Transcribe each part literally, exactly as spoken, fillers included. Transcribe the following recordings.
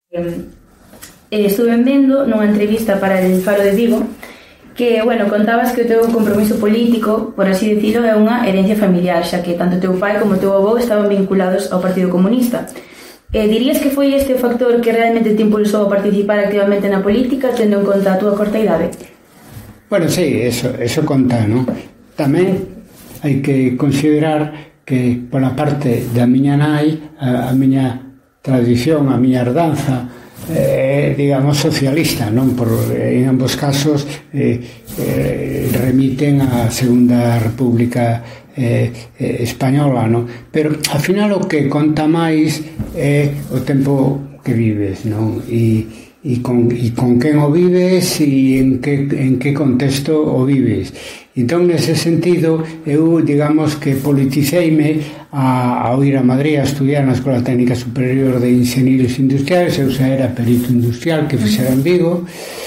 Eh, estuve vendo nunha entrevista para el Faro de Vigo que, bueno, contabas que o teu compromiso político, por así decirlo, é unha herencia familiar, xa que tanto teu pai como teu avó estaban vinculados ao Partido Comunista. Eh, dirías que foi este o factor que realmente te impulsou a participar activamente na política, tendo en conta a túa corta idade? Bueno, sí, eso, eso conta, ¿no? Tamén hai que considerar que pola parte da miña nai, a, a miña tradición, a miña herdanza, eh, digamos, socialista, non? Por, en ambos casos eh, eh, remiten á Segunda República eh, eh, Española, non? Pero, ao final, o que conta máis é o tempo que vives, non? E, e, con, e con quen o vives e en que, en que contexto o vives. Entón, nese sentido, eu, digamos, que politiceime a, a ir a Madrid a estudiar na Escola Técnica Superior de Inxenieros Industriales. Eu xa era perito industrial que fixera en Vigo,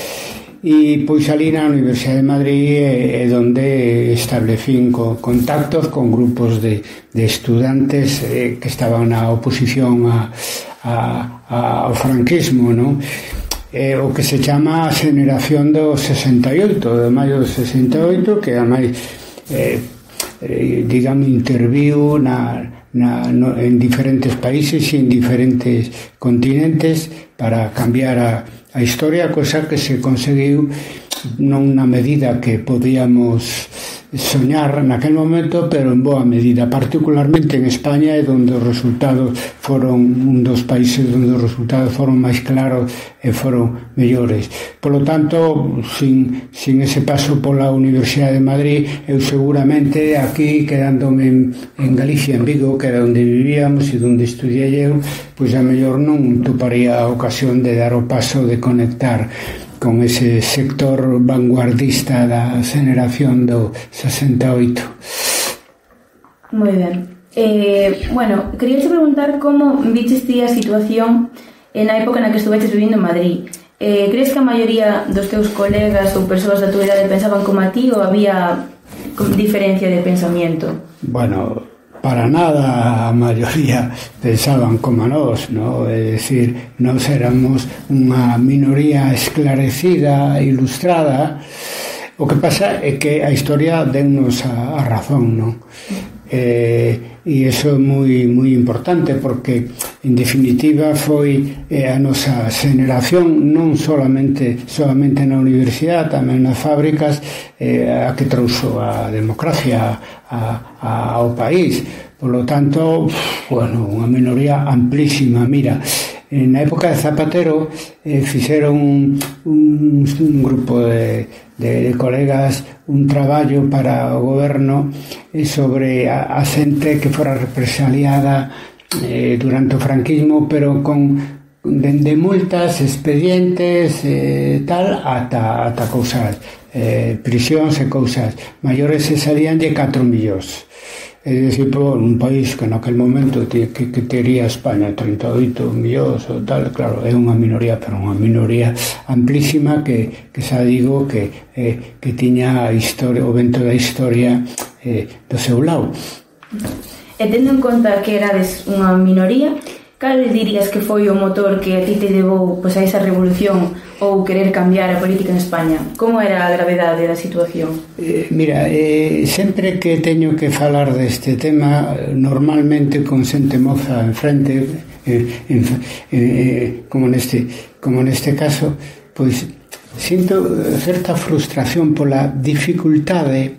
e pois ali na Universidade de Madrid é, é donde establecín co, contactos con grupos de, de estudantes eh, que estaban na oposición a, a, a, ao franquismo, non? Eh, o que se chama a xeneración do sesenta e oito, de maio do sesenta e oito, que ademais eh, eh, digamos, interviu na, na, no, en diferentes países e en diferentes continentes para cambiar a, a historia, cosa que se conseguiu non na medida que podíamos soñar naquel momento, pero en boa medida, particularmente en España, é onde os resultados foron un dos países onde os resultados foron máis claros e foron mellores. Por lo tanto, sin, sin ese paso pola Universidade de Madrid, eu seguramente aquí, quedándome en, en Galicia, en Vigo, que era onde vivíamos e onde estudiei eu, pois a mellor non toparía a ocasión de dar o paso de conectar con ese sector vanguardista da xeneración do sesenta e oito. Moi ben. Eh, bueno, quería te preguntar como viches ti a situación na época na que estuveches vivindo en Madrid. Eh, crees que a maioría dos teus colegas ou persoas da tua idade pensaban como a ti ou había diferencia de pensamiento? Bueno, para nada a maioría pensaban como nós, ¿no? É dicir, nós éramos unha minoría esclarecida, ilustrada. O que pasa é que a historia dennos a, a razón, non? Eh, e iso é moi, moi importante porque en definitiva foi eh, a nosa xeneración non solamente solamente na universidade, tamén nas fábricas, eh, a que trouxo a democracia a, a, ao país. Por lo tanto, bueno, unha minoría amplísima. Mira, na época de Zapatero eh, fixeron un, un, un grupo de, de, de colegas un traballo para o goberno eh, sobre a, a xente que fora represaliada eh, durante o franquismo, pero con dende multas, expedientes eh, tal, ata, ata cousas eh, prisións e cousas maiores, se salían de catro millóns. É dicir, por un país que naquele momento que, que tería España trinta e oito millóns ou tal, claro, é unha minoría, pero unha minoría amplísima que, que xa digo que, eh, que tiña a historia, o vento da historia eh, do seu lado. E tendo en conta que erades unha minoría, cal dirías que foi o motor que a ti te levou pois, a esa revolución ou querer cambiar a política en España? Como era a gravedade da situación? Eh, mira, eh, sempre que teño que falar deste tema, normalmente con xente moza enfrente, eh, en, eh, como neste como neste caso, pois sinto certa frustración pola dificultade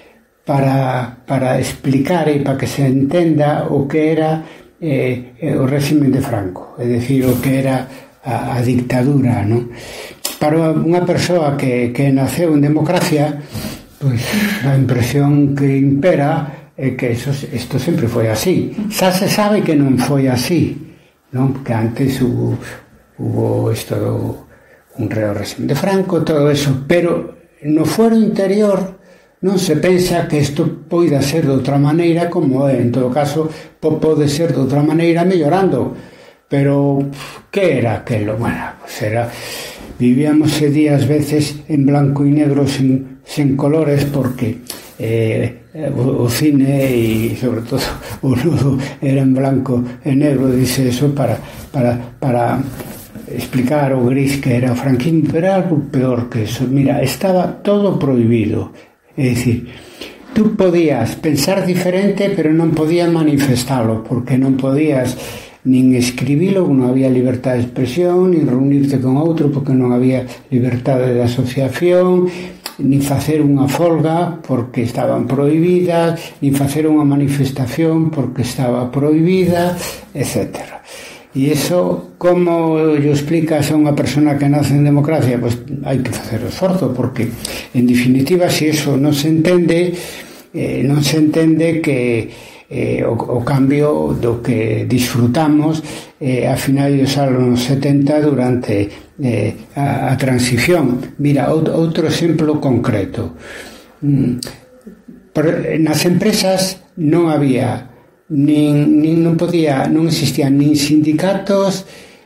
para, para explicar e para que se entenda o que era eh, o régimen de Franco, é dicir, o que era a, a dictadura, non? Para unha persoa que, que naceu en democracia, pois a impresión que impera é que eso, isto sempre foi así. Xa se sabe que non foi así, non? Porque antes hubo, hubo isto do un reo régimen de Franco, todo eso, pero no fuero interior non se pensa que isto poida ser de outra maneira como é. En todo caso, pode ser de outra maneira mellorando. Pero, que era aquelo? Bueno, pues era... Vivíamos ese día, ás veces, en blanco e negro, sin, sin colores, porque eh, o, o cine e, sobre todo, o nudo era en blanco e negro, dice eso, para... para, para explicar o gris que era o franquismo, pero era algo peor que eso. Mira, estaba todo prohibido. É dicir, tú podías pensar diferente, pero non podías manifestalo, porque non podías nin escribilo, non había libertad de expresión, nin reunirte con outro, porque non había libertade de asociación, nin facer unha folga porque estaban prohibidas, nin facer unha manifestación porque estaba prohibida, etcétera. E iso, como yo explicas a unha persona que nace en democracia? Pois hai que facer o esforzo, porque en definitiva, se iso non se entende, eh, non se entende que Eh, o, o cambio do que disfrutamos eh, a finais dos anos setenta durante eh, a, a transición. Mira, outro, outro exemplo concreto. Mm, por, nas empresas non había nin, nin non podía, non existían nin sindicatos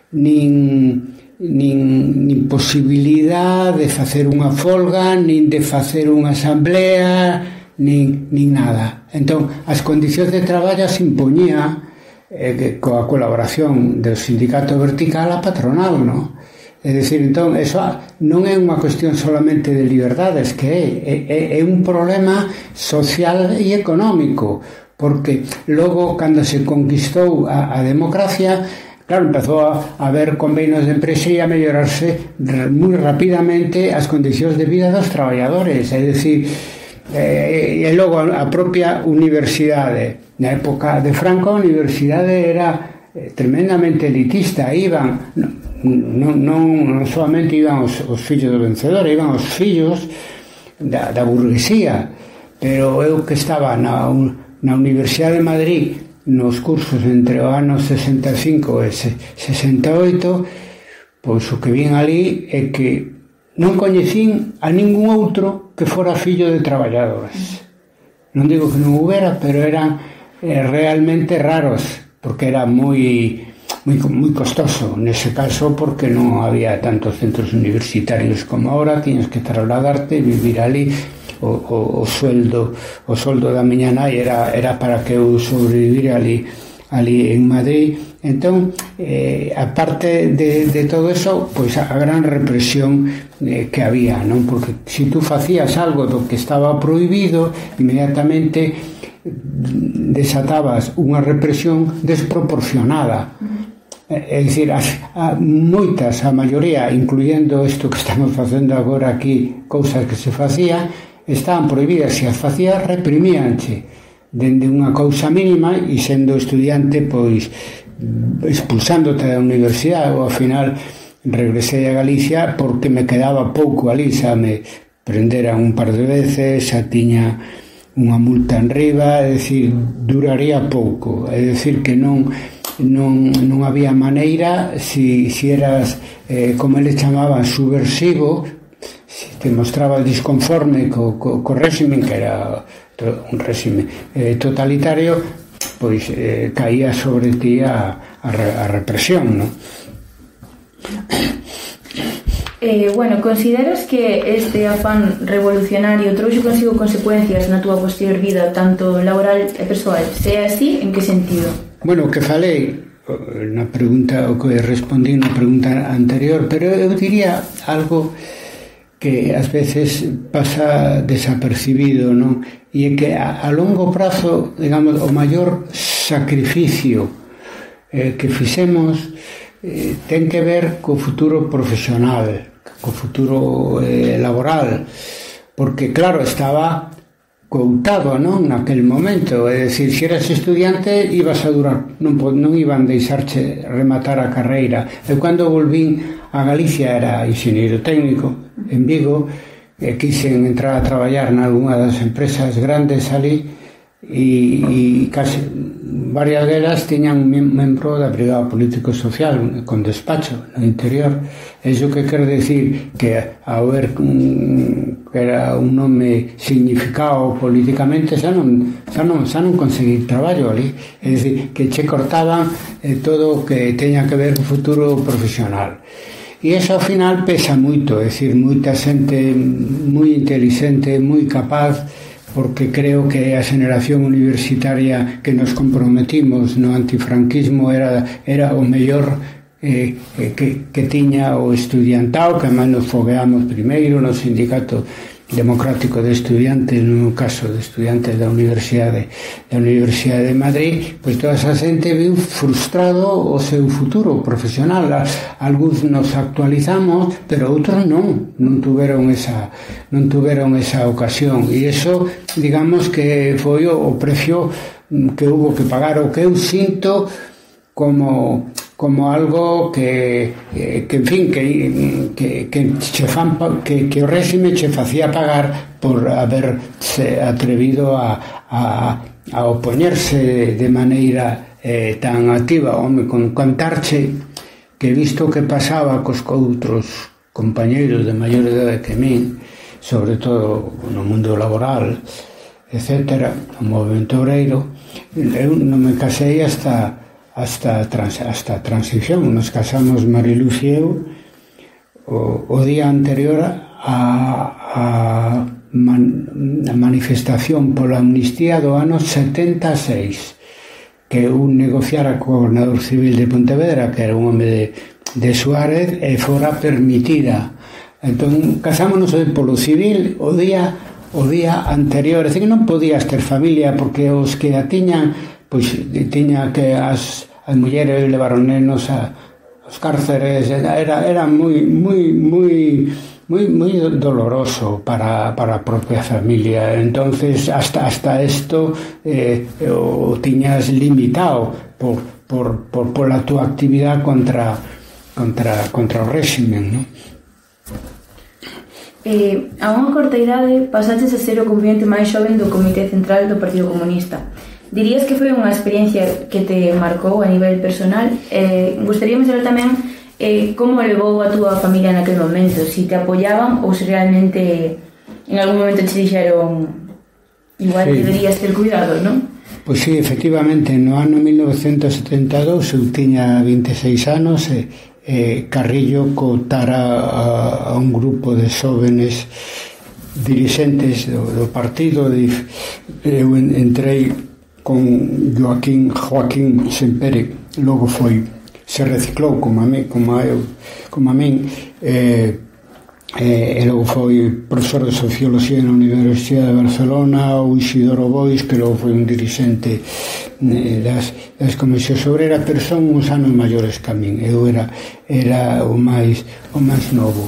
nin nin, nin posibilidad de facer unha folga, nin de facer unha asamblea, nin, nin nada. Entón, as condicións de traballo se impoñía eh, que, coa colaboración do sindicato vertical a patronal, non? É dicir, entón, eso non é unha cuestión solamente de liberdades, que é, é, é un problema social e económico, porque logo, cando se conquistou a, a democracia, claro, empezou a haber convenios de empresa e a mellorarse moi rapidamente as condicións de vida dos traballadores. É dicir, Eh, e logo a propia universidade. Na época de Franco a universidade era eh, tremendamente elitista. Iban non, non, non solamente iban os, os fillos do vencedor, iban os fillos da, da burguesía. Pero eu que estaba na, na Universidade de Madrid nos cursos entre o ano sesenta e cinco e sesenta e oito, pois o que vin ali é que non coñecín a ningún outro que fora fillo de traballadores. Non digo que non houbera, pero eran eh, realmente raros, porque era moi, moi, moi costoso nese caso, porque non había tantos centros universitarios como ahora. Tiñas que trasladarte, vivir ali. O, o, o sueldo o soldo da miña nai era, era para que eu sobrevivira ali ali en Madrid. Entón, eh, aparte de, de todo eso, pois a gran represión eh, que había, non? Porque se tú facías algo do que estaba prohibido, inmediatamente desatabas unha represión desproporcionada. É dicir, a, a moitas, a maioría, incluyendo isto que estamos facendo agora aquí, cousas que se facían, estaban prohibidas. Se as facías, reprimíanche dende unha cousa mínima, e sendo estudiante, pois expulsándote da universidade. Ou ao final regresei a Galicia porque me quedaba pouco ali, xa me prenderan un par de veces, xa tiña unha multa en riba, é dicir, duraría pouco. É dicir, que non non, non había maneira, si, si eras eh, como ele chamaban, subversivo, si te mostrabas disconforme co, co, co régimen, que era un régimen eh, totalitario, pois eh, caía sobre ti a, a, a represión, non? Eh, bueno, consideras que este afán revolucionario trouxe consigo consecuencias na túa posterior vida, tanto laboral e persoal? Se é así, en que sentido? Bueno, o que falei na pregunta, o que respondí na pregunta anterior, pero eu diría algo que ás veces pasa desapercibido, non? E é que a, a longo prazo, digamos, o maior sacrificio eh, que fixemos eh, ten que ver co futuro profesional, co futuro eh, laboral, porque claro, estaba coutado, non, naquel momento. É dicir, se eras estudiante ibas a durar, non, non iban deixarche rematar a carreira. Eu cando volvín a Galicia era enxeñeiro técnico en Vigo, e quixen entrar a traballar nalgúna das empresas grandes ali, e, e case varias delas tiñan un membro da Brigada Político-Social con despacho no interior. Iso que quer decir que ao ver que era un nome significado políticamente, xa non, xa non, xa non conseguir traballo ali. É dicir, que che cortaban eh, todo o que teña que ver co futuro profesional. E iso ao final pesa moito, é dicir, moita xente moi inteligente, moi capaz, porque creo que a xeración universitaria que nos comprometimos no antifranquismo era, era o mellor eh, que, que tiña o estudiantado, que además nos fogueamos primeiro no Sindicato Democrático de Estudiantes, no caso de estudiantes da Universidade da Universidade de Madrid, pois toda esa xente viu frustrado o seu futuro profesional. Algúns nos actualizamos, pero outros non, non tuveron esa non tuveron esa ocasión, e iso, digamos que foi o precio que hubo que pagar, o que eu sinto como como algo que, que en fin, que, que, que, che fan, que, que o réxime che facía pagar por haberse atrevido a, a, a opoñerse de maneira eh, tan activa. Home, con contarche que visto que pasaba cos outros compañeiros de maior edade que min, sobre todo no mundo laboral, etcétera, no movimento obreiro, eu non me casei hasta hasta trans, hasta a transición. Nos casamos Mariluz e eu o, o día anterior a, a, man, a manifestación pola amnistía do ano setenta e seis, que eu negociara co gobernador civil de Pontevedra, que era un home de, de Suárez, e fora permitida. Entón, casámonos polo civil o día o día anterior, é dicir, que non podías ter familia, porque os que a tiñan, pois tiña que as, as mulleres levaron nenos a os cárceres, era, era moi moi moi moi moi doloroso para, para a propia familia. Entonces hasta hasta esto eh, o tiñas limitado por por por pola túa actividade contra contra contra o réximen, non? Eh, a unha corta idade pasaches a ser o componente máis xoven do Comité Central do Partido Comunista. Dirías que foi unha experiencia que te marcou a nivel personal? Eh, gustaríamos saber tamén eh, como levou a túa familia naquele momento, si te apoyaban ou se realmente en algún momento te dixeron igual sí, deberías ter cuidado, non? Pois sí, efectivamente, no ano mil novecentos setenta e dous eu tiña vinte e seis anos e eh, Carrillo contara a, a un grupo de xóvenes dirixentes do, do partido. De, eu entrei con Joaquín Joaquín Sempere, logo foi se reciclou como a mí, como a eu, como a min, eh, eh, e logo foi profesor de Socioloxía na Universidade de Barcelona, ou Isidoro Bois, que logo foi un dirixente eh, das, das comisións obreras, pero son uns anos maiores que a min. Eu era, era o máis o máis novo.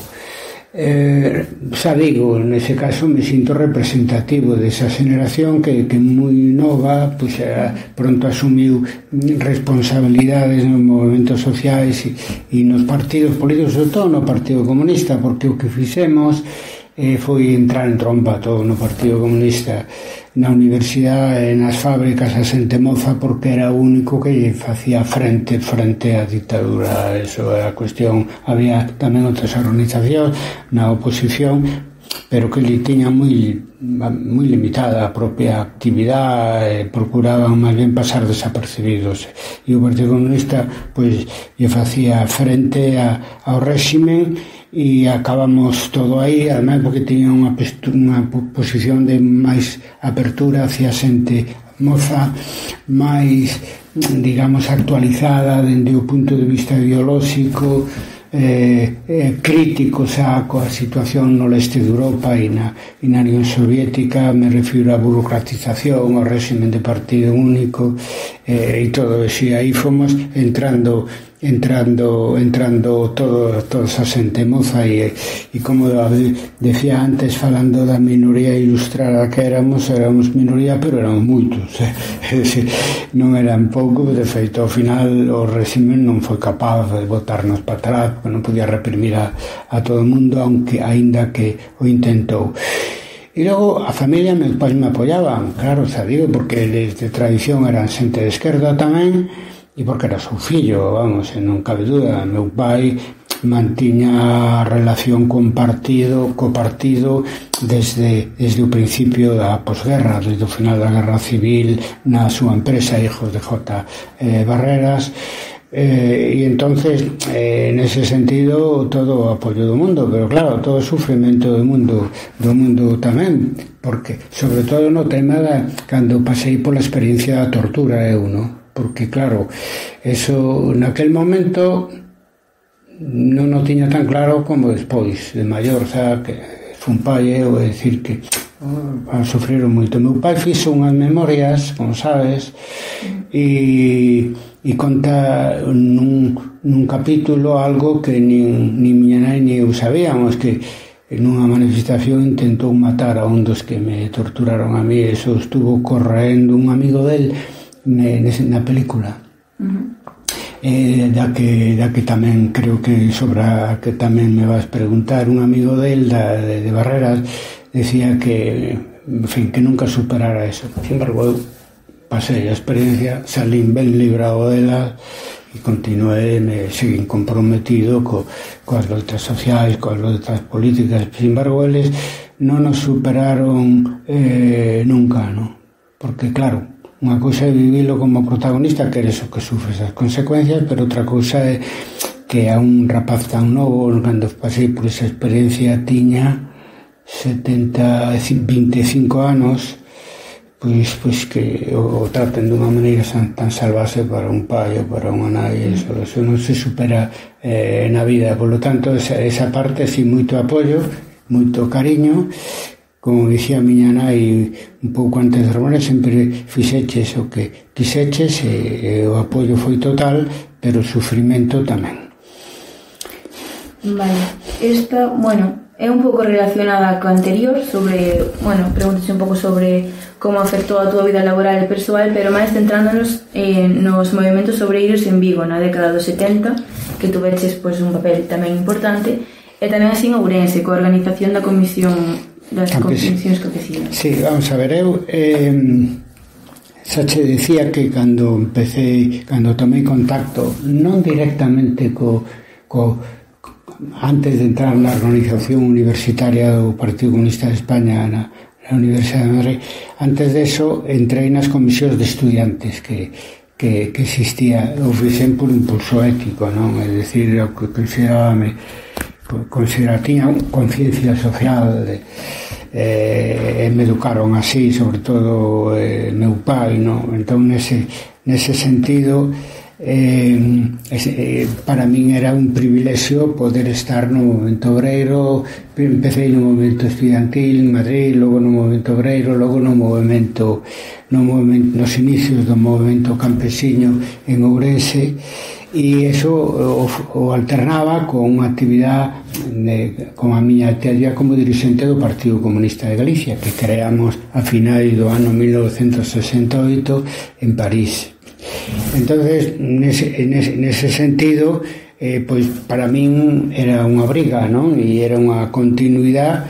Eh, xa digo, nese caso me sinto representativo desa xeneración que, que moi nova, pois era, pronto asumiu responsabilidades nos movimentos sociais e, e nos partidos políticos, sobre todo no Partido Comunista, porque o que fixemos eh, foi entrar en tromba todo no Partido Comunista, na universidade, nas fábricas, a xente moza, porque era o único que facía frente frente á ditadura. Eso é a cuestión. Había tamén outras organizacións na oposición, pero que li tiña moi moi limitada a propia actividade, procuraban máis ben pasar desapercibidos, e o Partido Comunista pois lle facía frente a, ao réximen, e acabamos todo aí, además porque tiña unha, unha posición de máis apertura hacia xente moza, máis, digamos, actualizada dende o punto de vista ideolóxico, eh, eh, crítico xa coa situación no leste de Europa e na, e na Unión Soviética. Me refiro á burocratización, ao réximen de partido único, eh, e todo eso. E aí fomos entrando entrando entrando todo, toda esa xente moza, e, e como decía antes, falando da minoría ilustrada que éramos, éramos minoría, pero éramos moitos, eh? É dicir, non eran pouco. De feito, ao final o régimen non foi capaz de botarnos para atrás, porque non podía reprimir a, a todo o mundo, aunque aínda que o intentou. E logo a familia, meus pais me apoyaban, claro, xa digo, porque eles de tradición eran xente de esquerda tamén, e porque era seu fillo, vamos, non cabe dúda. Meu pai mantiña relación con partido, co partido desde, desde o principio da posguerra, desde o final da Guerra Civil, na súa empresa Hijos de J. Eh, Barreras, eh, e entonces eh, nese sentido todo o apoio do mundo, pero claro, todo o sufrimento do mundo do mundo tamén, porque sobre todo no tema da, cando pasei pola experiencia da tortura eu, non? Porque claro, eso naquel momento non o tiña tan claro como despois, de maior, xa que fun pai, eu, é dicir que oh, sufriron moito. Meu pai fixo unhas memorias, como sabes, e, e conta nun, nun capítulo algo que nin, nin miña nai ni eu sabíamos, que nunha manifestación intentou matar a un dos que me torturaron a mí. Eso estuvo correndo un amigo del na película. Uh-huh. Eh, da que da que tamén creo que sobra, que tamén me vas preguntar, un amigo del da, de, de Barreras decía que, en fin, que nunca superara eso. Sin embargo, eu pasei a experiencia, salín ben librado dela e continuei, me seguín comprometido co, coas loitas sociais, coas loitas políticas. Sin embargo, eles non nos superaron eh, nunca, no? Porque, claro, unha cousa é vivilo como protagonista, que eres o que sufre esas consecuencias, pero outra cousa é que a un rapaz tan novo, cando pasei por esa experiencia, tiña setenta, vinte e cinco anos, pois, pois que o, o traten dunha maneira tan, tan salvaxe para un pai ou para unha nai, eso, eso non se supera eh, na vida. Por lo tanto, esa, esa parte, sí, moito apoio, moito cariño. Como dicía a miña nai un pouco antes de dormir, sempre fixeches o que quixeches e, e o apoio foi total, pero o sufrimento tamén. Vale, esta, bueno, é un pouco relacionada co anterior, sobre, bueno, pregúntase un pouco sobre como afectou a túa vida laboral e persoal, pero máis centrándonos eh, nos movimentos obreiros en Vigo na década dos setenta, que tuveches pois, un papel tamén importante, e tamén así en Ourense, coa organización da Comisión das Comisións Campesinas. Sí, vamos a ver, eu eh, xa che decía que cando empecé, cando tomei contacto, non directamente co, co antes de entrar na organización universitaria do Partido Comunista de España na, na Universidade de Madrid, antes de eso entrei nas comisións de estudiantes que, que, que existía, o fixen por impulso ético, non? É dicir, o que considerábame considera, tiña conciencia social de, eh, me educaron así, sobre todo eh, meu pai, no? Entón nese, nese sentido eh, ese, eh, para min era un privilexio poder estar no movimento obreiro. Empecé no movimento estudiantil en Madrid, logo no movimento obreiro, logo no movimento, no movimento nos inicios do movimento campesiño en Ourense. E iso o, o alternaba con unha actividade de, con a miña actividade como dirixente do Partido Comunista de Galicia, que creamos a finais do ano mil novecentos sesenta e oito en París. Entonces, nese, nese, nese sentido, eh, pois para min era unha briga, non? E era unha continuidade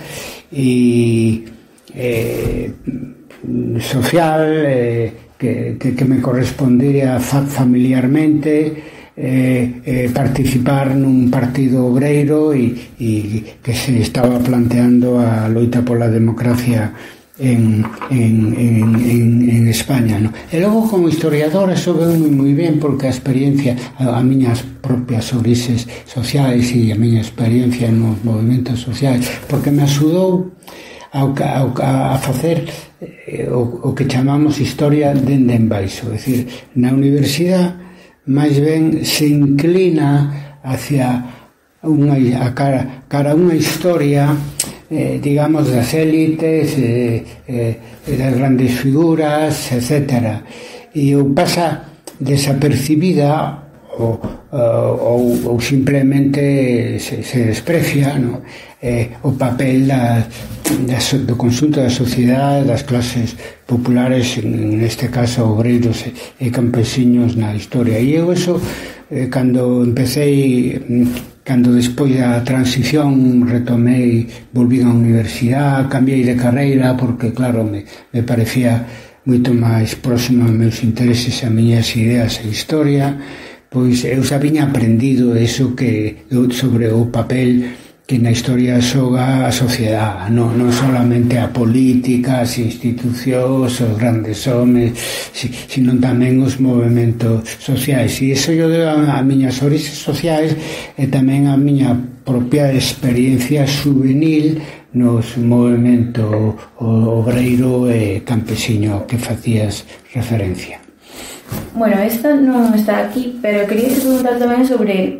e eh, social eh, que, que, que me correspondía familiarmente. Eh, eh, participar nun partido obreiro e, e que se estaba planteando a loita pola democracia en, en, en, en, en España, no? E logo como historiador eso veo moi ben, porque a experiencia, a, a miñas propias orixes sociais e a miña experiencia nos movimentos sociais, porque me axudou a, a, a facer eh, o, o que chamamos historia dende en baixo. É dicir, na universidade máis ben se inclina hacia unha, a cara, cara a unha historia eh, digamos das élites eh, eh, das grandes figuras, etcétera, e ou pasa desapercibida ou, ou, ou simplemente se, se desprecia, no? eh, o papel da, da, do conxunto da sociedade, das clases populares, en este caso obreiros e, e campesiños na historia. E eu eso, eh, cando empecé, cando despois da transición retomei, volví á universidade, cambiei de carreira, porque claro, me, me parecía moito máis próximo aos meus intereses, a miñas ideas e historia. Pois eu xa viña aprendido eso que sobre o papel que na historia xoga a sociedade, non, non solamente a política, as institucións, os grandes homes, sino tamén os movimentos sociais. E iso yo debo a miñas orixes sociais e tamén a miña propia experiencia juvenil nos movimentos obreiro e campesiño que facías referencia. Bueno, esta non está aquí, pero quería te preguntar tamén sobre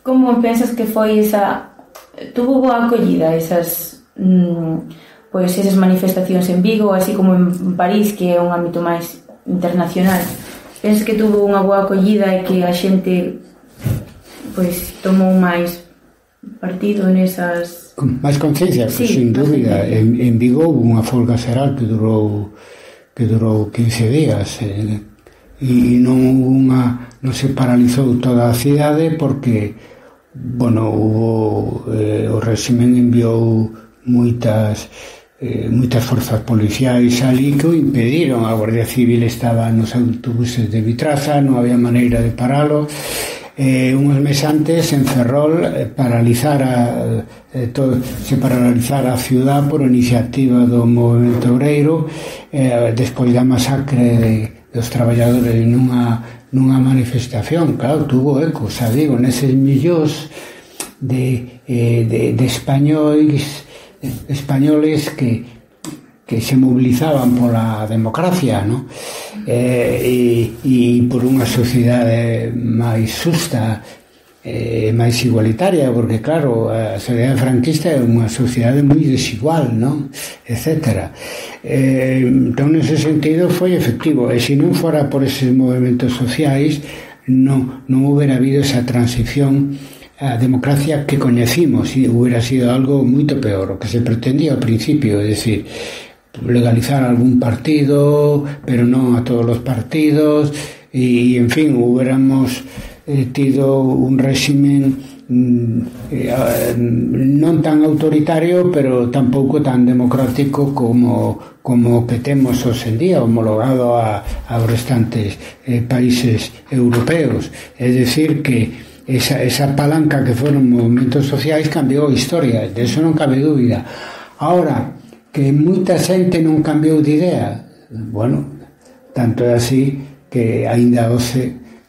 como pensas que foi esa... Tuvo boa acollida esas... Mmm, pois esas manifestacións en Vigo, así como en París, que é un ámbito máis internacional? Pensas que tuvo unha boa acollida e que a xente pois tomou máis partido nesas... Máis conciencia, sí, pues, sin dúbida. En, en Vigo hubo unha folga xeral que durou que durou quince días eh, e non hubo unha, non se paralizou toda a cidade porque, bueno, hubo eh, o réximen enviou moitas eh, moitas forzas policiais ali que o impediron. A Guardia Civil estaba nos autobuses de Vitraza, non había maneira de paralo. Eh, unhos meses antes en Ferrol eh, paralizara eh, todo, se paralizara a ciudad por iniciativa do movemento obreiro eh, despois da masacre de, dos traballadores nunha, nunha manifestación. Claro, tuvo eco, xa digo, neses millóns de, eh, de, de españois españoles que, que se movilizaban pola democracia, ¿no? Eh, e, e por unha sociedade máis xusta, eh, máis igualitaria, porque claro, a sociedade franquista é unha sociedade moi desigual, ¿no? Etcétera. Eh, entón, nese sentido foi efectivo, e se non fora por eses movimentos sociais non, non houbera habido esa transición a democracia que coñecimos, e hubiera sido algo moito peor, o que se pretendía ao principio, é dicir, legalizar algún partido, pero non a todos os partidos, e, en fin, hubiéramos eh, tido un réximen mm, eh, non tan autoritario, pero tampouco tan democrático como, como que temos hoxe en día, homologado a, aos restantes eh, países europeos. É dicir, que Esa, esa palanca que foron movimentos sociais cambiou a historia, de eso non cabe dúbida. Ahora, que moita xente non cambiou de idea, bueno, tanto é así que aínda hoxe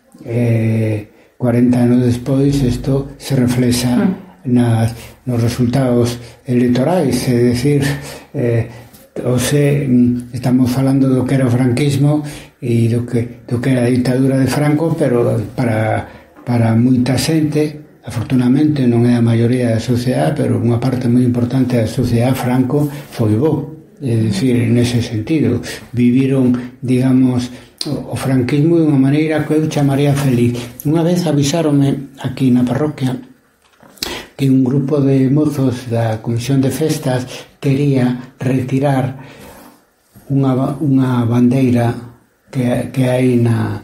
eh, cuarenta anos despois isto se reflexa nas, nos resultados electorais, é dicir, eh, hoxe estamos falando do que era o franquismo e do que, do que era a ditadura de Franco, pero para para moita xente, afortunadamente non é a maioría da sociedade, pero unha parte moi importante da sociedade, Franco foi bo, é dicir, nese sentido viviron, digamos, o franquismo de unha maneira que eu chamaría feliz. Unha vez avisáronme aquí na parroquia que un grupo de mozos da Comisión de Festas quería retirar unha, unha bandeira que, que hai na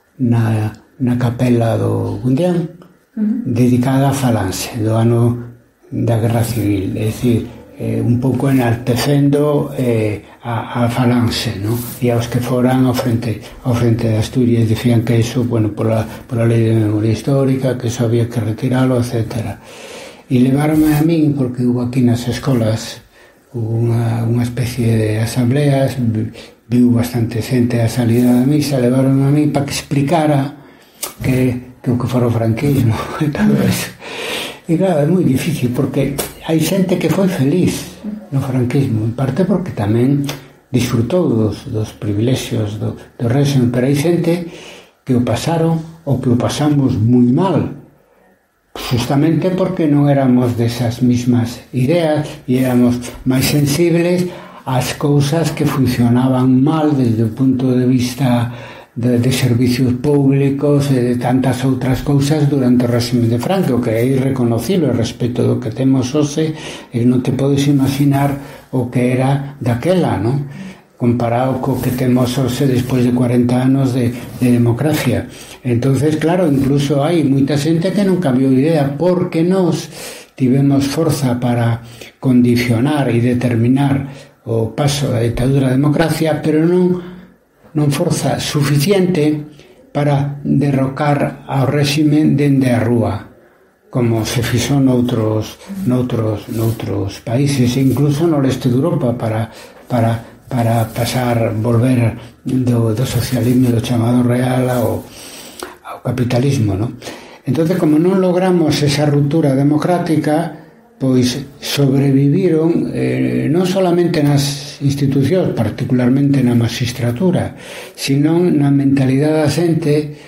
na na capela do Gundián, uh-huh, dedicada a Falange, do ano da Guerra Civil, é dicir, eh, un pouco enaltecendo eh, a, a Falange, ¿no? E aos que foran ao frente, ao frente de Asturias dicían que iso, bueno, pola, pola lei de memoria histórica, que iso había que retiralo, etcétera. E levaronme a min, porque hubo aquí nas escolas unha, unha especie de asambleas, viu bastante xente a salida da misa, levaronme a min para que explicara que, que o que fora o franquismo e todo eso. E claro, é moi difícil porque hai xente que foi feliz no franquismo, en parte porque tamén disfrutou dos, dos privilexios do, do régimen, pero hai xente que o pasaron ou que o pasamos moi mal, justamente porque non éramos desas mismas ideas e éramos máis sensibles ás cousas que funcionaban mal desde o punto de vista De, de servicios públicos e de tantas outras cousas durante o régimen de Franco, que é irreconocible respecto do que temos hoxe, e non te podes imaginar o que era daquela, non? Comparado co que temos hoxe despois de cuarenta anos de, de democracia. Entonces, claro, incluso hai moita xente que non cambiou de idea, porque nós tivemos forza para condicionar e determinar o paso da ditadura á democracia, pero non non forza suficiente para derrocar ao réximen dende a rúa, como se fixo noutros, noutros, noutros países, incluso no leste de Europa, para, para, para pasar, volver do, do socialismo, do chamado real ao, ao capitalismo, ¿no? Entonces, como non logramos esa ruptura democrática, pois sobreviviron eh, non solamente nas institucións, particularmente na magistratura, sino na mentalidade da xente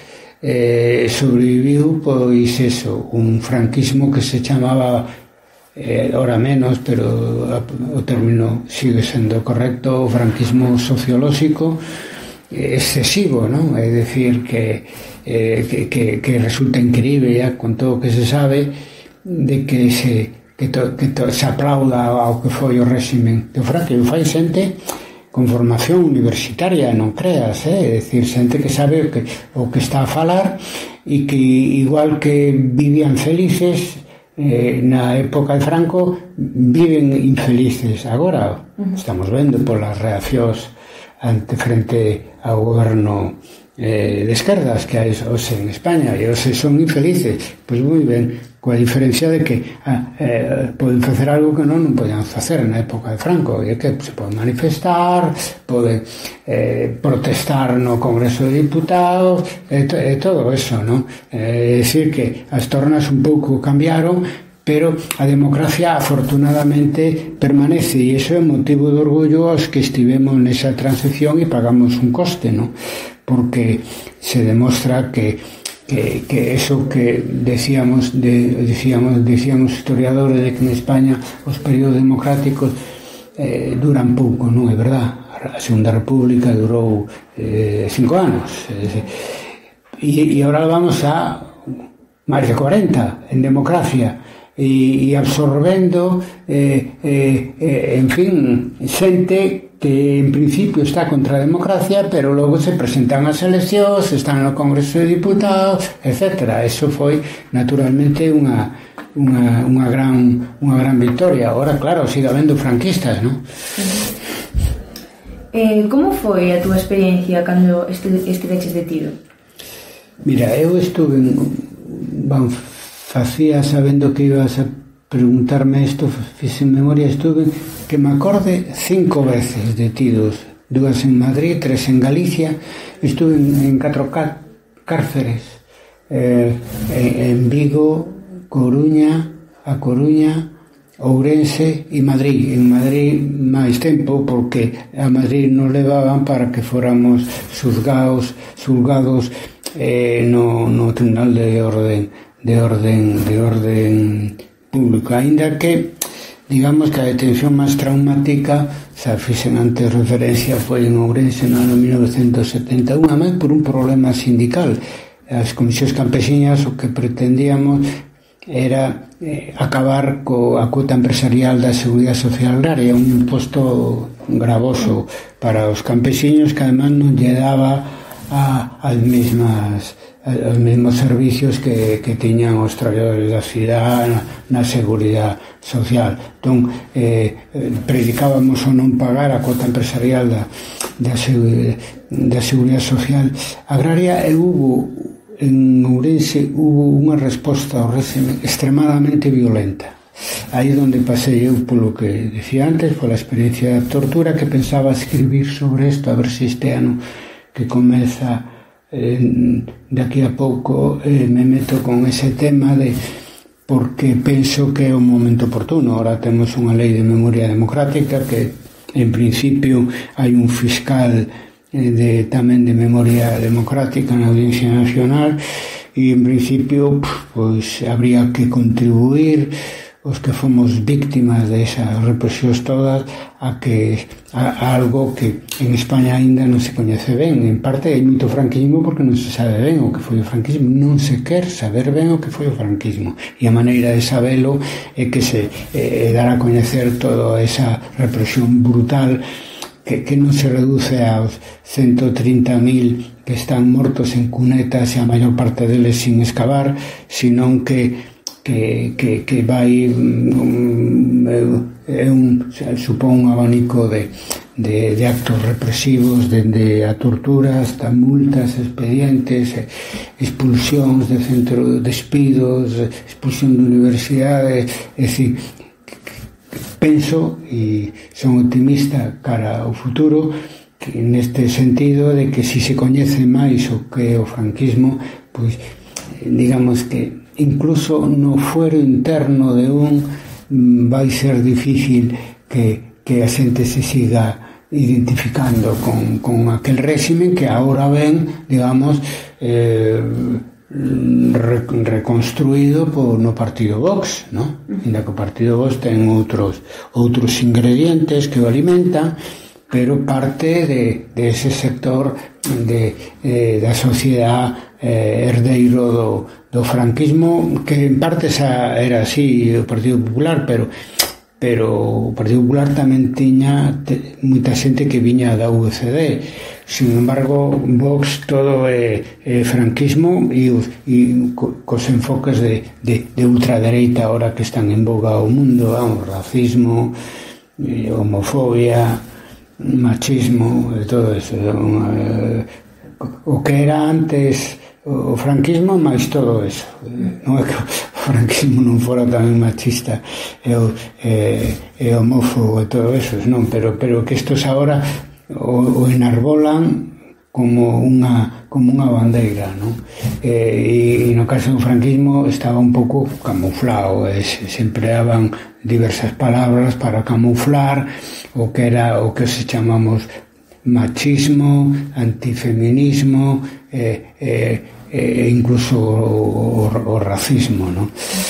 eh, sobreviviu, pois eso, un franquismo que se chamaba, eh, ora menos, pero o término sigue sendo correcto, o franquismo sociolóxico excesivo, non? É dicir que, eh, que, que, que resulta increíble, ya, con todo o que se sabe, de que se que, to, que to, se aplauda ao que foi o réximen do Franco, e o fai xente con formación universitaria, non creas, eh? É dicir, xente que sabe o que, o que está a falar, e que igual que vivían felices eh, na época de Franco, viven infelices agora. Estamos vendo polas reaccións ante frente ao goberno eh, de esquerdas que hai hoxe en España, e hoxe son infelices. Pois moi ben, coa diferencia de que ah, eh, poden facer algo que non non podían facer na época de Franco, e que se poden manifestar, poden eh, protestar no Congreso de Diputados, e, to, e todo eso, non? É eh, dicir que as tornas un pouco cambiaron, pero a democracia afortunadamente permanece, e iso é motivo de orgullo aos que estivemos nesa transición e pagamos un coste, non? Porque se demostra que que, que eso que decíamos de, decíamos decíamos historiadores de que en España os períodos democráticos eh, duran pouco, non é verdad? A Segunda República durou eh, cinco anos, e, e agora vamos a máis de cuarenta en democracia, e, e absorbendo eh, eh, eh, en fin, xente que en principio está contra a democracia, pero logo se presentan as eleccións, están no Congreso de Diputados, etcétera. Eso foi naturalmente unha unha, unha gran unha gran victoria. Agora, claro, sigue habendo franquistas, non? Eh, como foi a túa experiencia cando estiveches detido? Mira, eu estuve en, van, facía sabendo que ibas a preguntarme isto, fixe en memoria, estuve que me acorde cinco veces detidos, dúas en Madrid, tres en Galicia, estuve en, en catro cárceres, eh, en Vigo, Coruña, A Coruña, Ourense e Madrid. En Madrid máis tempo, porque a Madrid nos levaban para que fóramos xuzgados, xulgados eh, no, no Tribunal de Orden de orden de orden público, aínda que digamos que a detención máis traumática, xa fixen antes referencia, foi en Ourense no ano mil novecentos setenta e un, a máis por un problema sindical. As comisións campesiñas o que pretendíamos era eh, acabar coa cuota empresarial da Seguridade Social Agraria, un imposto gravoso para os campesiños que además non lle daba a, as mesmas os mesmos servicios que, que tiñan os traballadores da cidade na, na seguridade social. Entón, eh, predicábamos o non pagar a cuota empresarial da, da, da seguridade social agraria, e hubo en Ourense hubo unha resposta ao régimen extremadamente violenta. Aí onde pasei eu polo que decía antes, pola experiencia da tortura, que pensaba escribir sobre isto, a ver se este ano que comeza eh, de aquí a pouco eh, me meto con ese tema de porque penso que é un momento oportuno. Ahora temos unha lei de memoria democrática que en principio hai un fiscal eh, de, tamén de memoria democrática na Audiencia Nacional, e en principio pois habría que contribuir os que fomos víctimas desas represións todas a que a, a algo que en España aínda non se coñece ben. En parte hai moito franquismo porque non se sabe ben o que foi o franquismo, non se quer saber ben o que foi o franquismo, e a maneira de sabelo é que se eh, dar a coñecer toda esa represión brutal que, que non se reduce aos ciento trinta mil que están mortos en cunetas e a maior parte deles sin excavar, senón que que, que, que vai um, é un, supón un abanico de, de, de actos represivos, dende a tortura hasta multas, expedientes, expulsións de centro, despidos, expulsión de universidades. É dicir, penso e son optimista cara ao futuro, que neste sentido de que si se coñece máis o que é o franquismo, pois digamos que incluso no fuero interno de un vai ser difícil que, que a xente se siga identificando con, con aquel régimen que ahora ven, digamos, eh, re, reconstruído por no partido Vox, ¿no? Ainda que o partido Vox ten outros outros ingredientes que o alimentan, pero parte de, de ese sector de, eh, da sociedade eh, herdeiro do, do franquismo, que en parte xa era así o Partido Popular, pero pero o Partido Popular tamén tiña te, moita xente que viña da U C D. Sin embargo, Vox todo é, é franquismo e, e co, cos enfoques de, de, de ultradereita ahora que están en boga ao mundo, o racismo, eh, homofobia, machismo e todo eso. Eh, o que era antes o franquismo, máis todo eso. Non é que o franquismo non fora tamén machista e, e, e homófobo e todo eso, non, pero, pero que estos agora o, o enarbolan como unha como unha bandeira, non? E, e no caso do franquismo estaba un pouco camuflado, e se, se empleaban diversas palabras para camuflar o que era o que se chamamos machismo, antifeminismo, e, e, e incluso o, o, o racismo, non?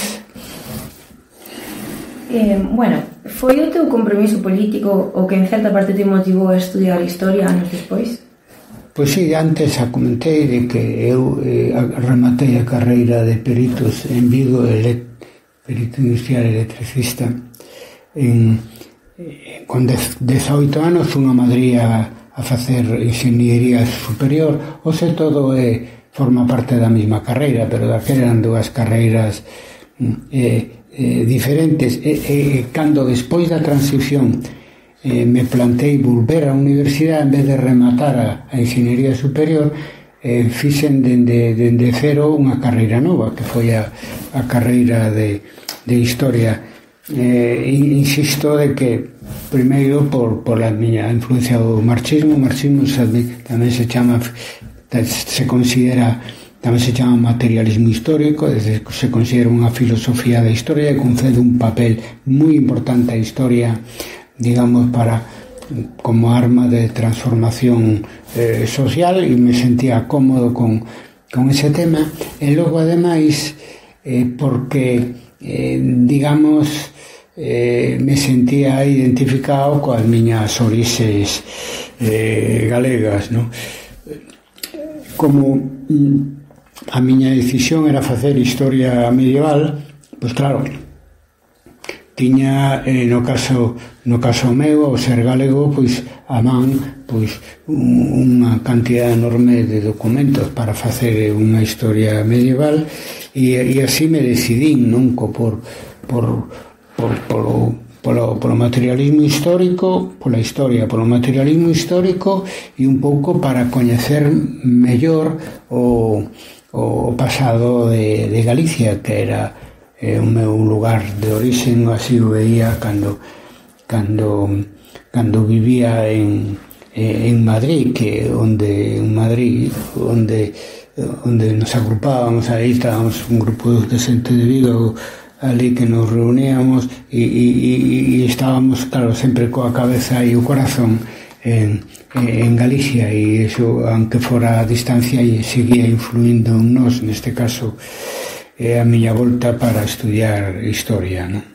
Eh, bueno, foi o teu compromiso político o que en certa parte te motivou a estudiar historia anos despois? Pois sí, antes a comentei de que eu eh, rematei a carreira de peritos en Vigo, ele, perito industrial electricista, en, eh, con dezoito anos fui a Madrid a, a facer enxeñería superior. O se todo é, forma parte da mesma carreira, pero daquela eran dúas carreiras eh, eh, diferentes, e, e cando despois da transición eh, me plantei volver á universidade, en vez de rematar a, a enxeñería superior, eh, fixen dende, dende cero unha carreira nova, que foi a, a carreira de, de historia. Eh, insisto de que primeiro por, por a miña influencia do marxismo. O marxismo tamén se chama, se considera, tamén se chama materialismo histórico, se considera unha filosofía da historia e concede un papel moi importante á historia, digamos, para como arma de transformación eh, social, e me sentía cómodo con, con ese tema. E logo, ademais, eh, porque eh, digamos, eh, me sentía identificado coas miñas orixes eh, galegas, non? Como a miña decisión era facer historia medieval, pois claro, tiña, eh, no caso no caso meu, ao ser galego, pois a man, pois unha cantidad enorme de documentos para facer unha historia medieval, e, e así me decidín, non, por por por polo polo, polo materialismo histórico, pola historia, polo materialismo histórico, e un pouco para coñecer mellor o, o pasado de, de Galicia, que era eh, o meu lugar de orixen. Así o veía cando cando cando vivía en en Madrid, que onde en Madrid onde onde nos agrupábamos, aí estábamos un grupo de xente de Vigo ali que nos reuníamos, e, e, e estábamos, claro, sempre coa cabeza e o corazón en, en Galicia, e iso, aunque fora a distancia, e seguía influindo en nós, neste caso é a miña volta para estudiar historia, non?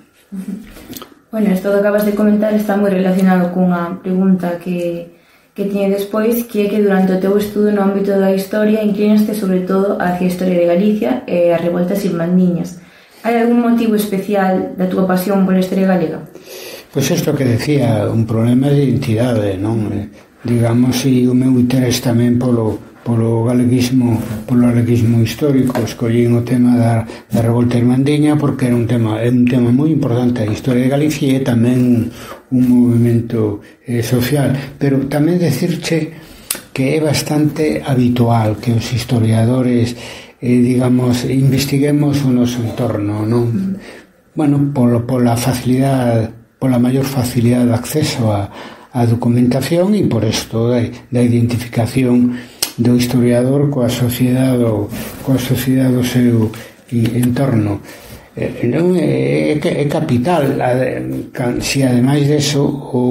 Bueno, isto que acabas de comentar está moi relacionado cunha pregunta que, que tiñe despois, que é que durante o teu estudo no ámbito da historia inclinaste sobre todo hacia a historia de Galicia e as revoltas irmandiñas. Hai algún motivo especial da túa pasión pola historia galega? Pois isto que decía, un problema de identidade, non? Digamos, e o meu interés tamén polo polo galeguismo, polo galeguismo histórico. Escollín o tema da, da revolta irmandiña porque era un tema, é un tema moi importante da historia de Galicia, e tamén un movimento eh, social. Pero tamén decirche que é bastante habitual que os historiadores eh, digamos, investiguemos o noso entorno, non? Bueno, polo, pola facilidade, pola maior facilidade de acceso a, a documentación, e por isto da, da identificación do historiador coa sociedade, coa sociedade do seu entorno. Eh, non é, é capital, se ademais deso o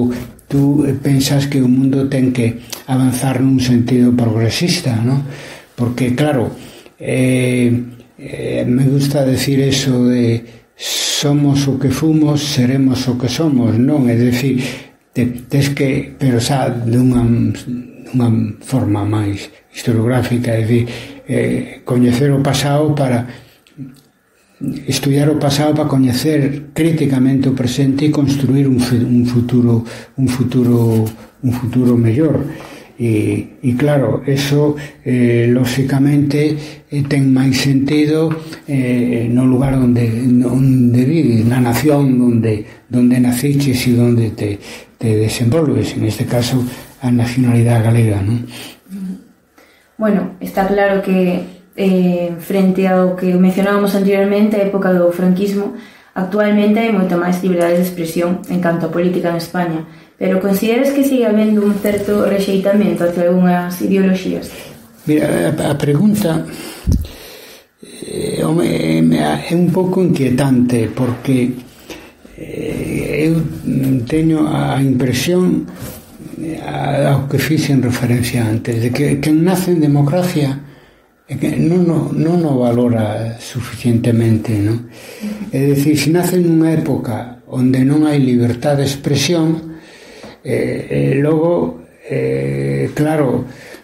tú pensas que o mundo ten que avanzar nun sentido progresista, ¿no? Porque, claro, eh, eh, me gusta decir eso de somos o que fomos, seremos o que somos, non? É dicir, tes que, pero xa dunha, dunha forma máis historiográfica, é dicir, eh, coñecer o pasado para estudiar o pasado para coñecer críticamente o presente e construir un, un futuro un futuro un futuro mellor. E, e claro, eso eh, lóxicamente eh, ten máis sentido eh, no lugar onde, onde vives, na nación onde, onde naciches e onde te, te desenvolves, en este caso a nacionalidade galega, non? Bueno, está claro que eh, frente ao que mencionábamos anteriormente, a época do franquismo, actualmente hai moita máis liberdade de expresión en canto a política en España. Pero consideras que sigue habendo un certo rexeitamento hacia algunhas ideoloxías? Mira, a, a pregunta eh, é un pouco inquietante porque eh, eu teño a impresión ao que fixen referencia antes de que quen nace en democracia non o, non o valora suficientemente, non? É dicir, se nace nunha época onde non hai libertad de expresión, Eh, eh, logo eh, claro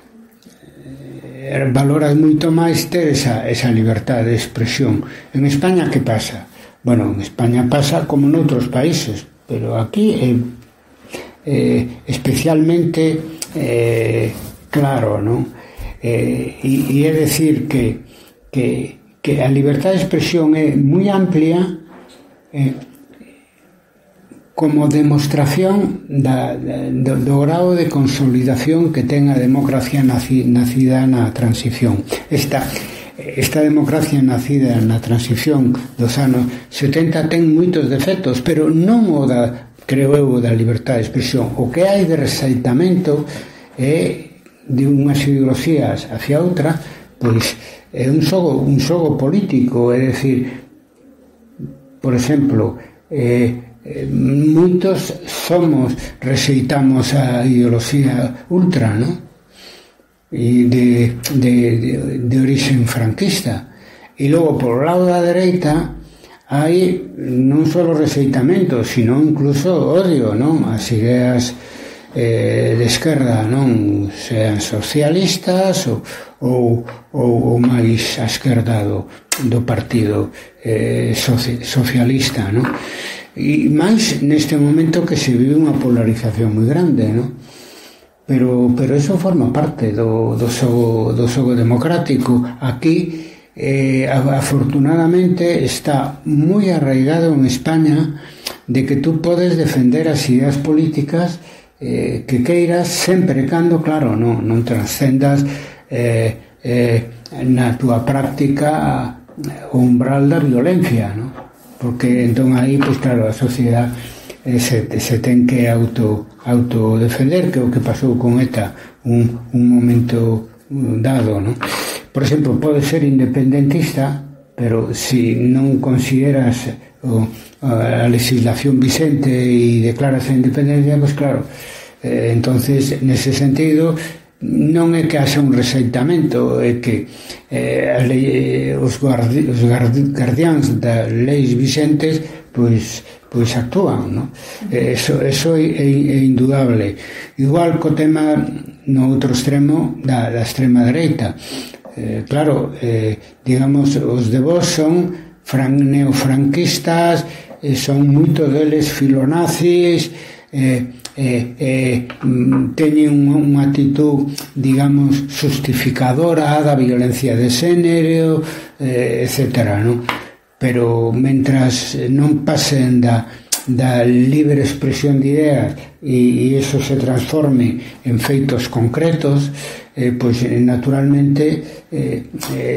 eh, valoras moito máis ter esa, esa libertad de expresión. En España que pasa? Bueno, en España pasa como noutros países, pero aquí é eh, eh, especialmente eh, claro, non? Eh, e, e é decir que, que, que a libertad de expresión é moi amplia eh, como demostración da, do, do grado de consolidación que ten a democracia naci, nacida na transición. Esta, esta democracia nacida na transición dos anos setenta ten moitos defectos, pero non o da, creo eu, da libertad de expresión. O que hai de rexeitamento é de unhas ideoloxías hacia outra, pois é un xogo, un xogo político, é dicir, por exemplo, eh, Eh, moitos somos rexeitamos a ideoloxía ultra, ¿no? E de, de, de, de orixen franquista, e logo por lado da dereita hai non só rexeitamento, sino incluso odio, non? As ideas eh, de esquerda, non? Sean socialistas ou, ou, ou, ou máis a esquerda do, do partido eh, soci, socialista, non? E máis neste momento que se vive unha polarización moi grande, non? Pero, pero eso forma parte do, do, xogo, do xogo democrático. Aquí, eh, afortunadamente, está moi arraigado en España de que tú podes defender as ideas políticas eh, que queiras, sempre e cando, claro, non, non transcendas eh, eh, na túa práctica o umbral da violencia, non? Porque entón aí, pois claro, a sociedade eh, se, se ten que auto, autodefender, que é o que pasou con ETA un, un momento dado, non? Por exemplo, pode ser independentista, pero se non consideras o, a legislación vicente e declaras a independencia, pois claro, eh, entonces, nese sentido, non é que haxa un rexeitamento, é que eh, a lei, os, guardi, os guardiáns das leis vicentes pois, pois actúan, non? Eso, eso é, é, é indudable. Igual co tema no outro extremo da, da extrema dereita, eh, claro, eh, digamos, os de vos son fran, neofranquistas, eh, son moitos deles filonazis, eh, Eh, eh, teñen unha actitud, digamos, justificadora da violencia de xénero, eh, etcétera, non? Pero mentras non pasen da, da libre expresión de ideas e, e eso se transforme en feitos concretos, eh, pois naturalmente eh,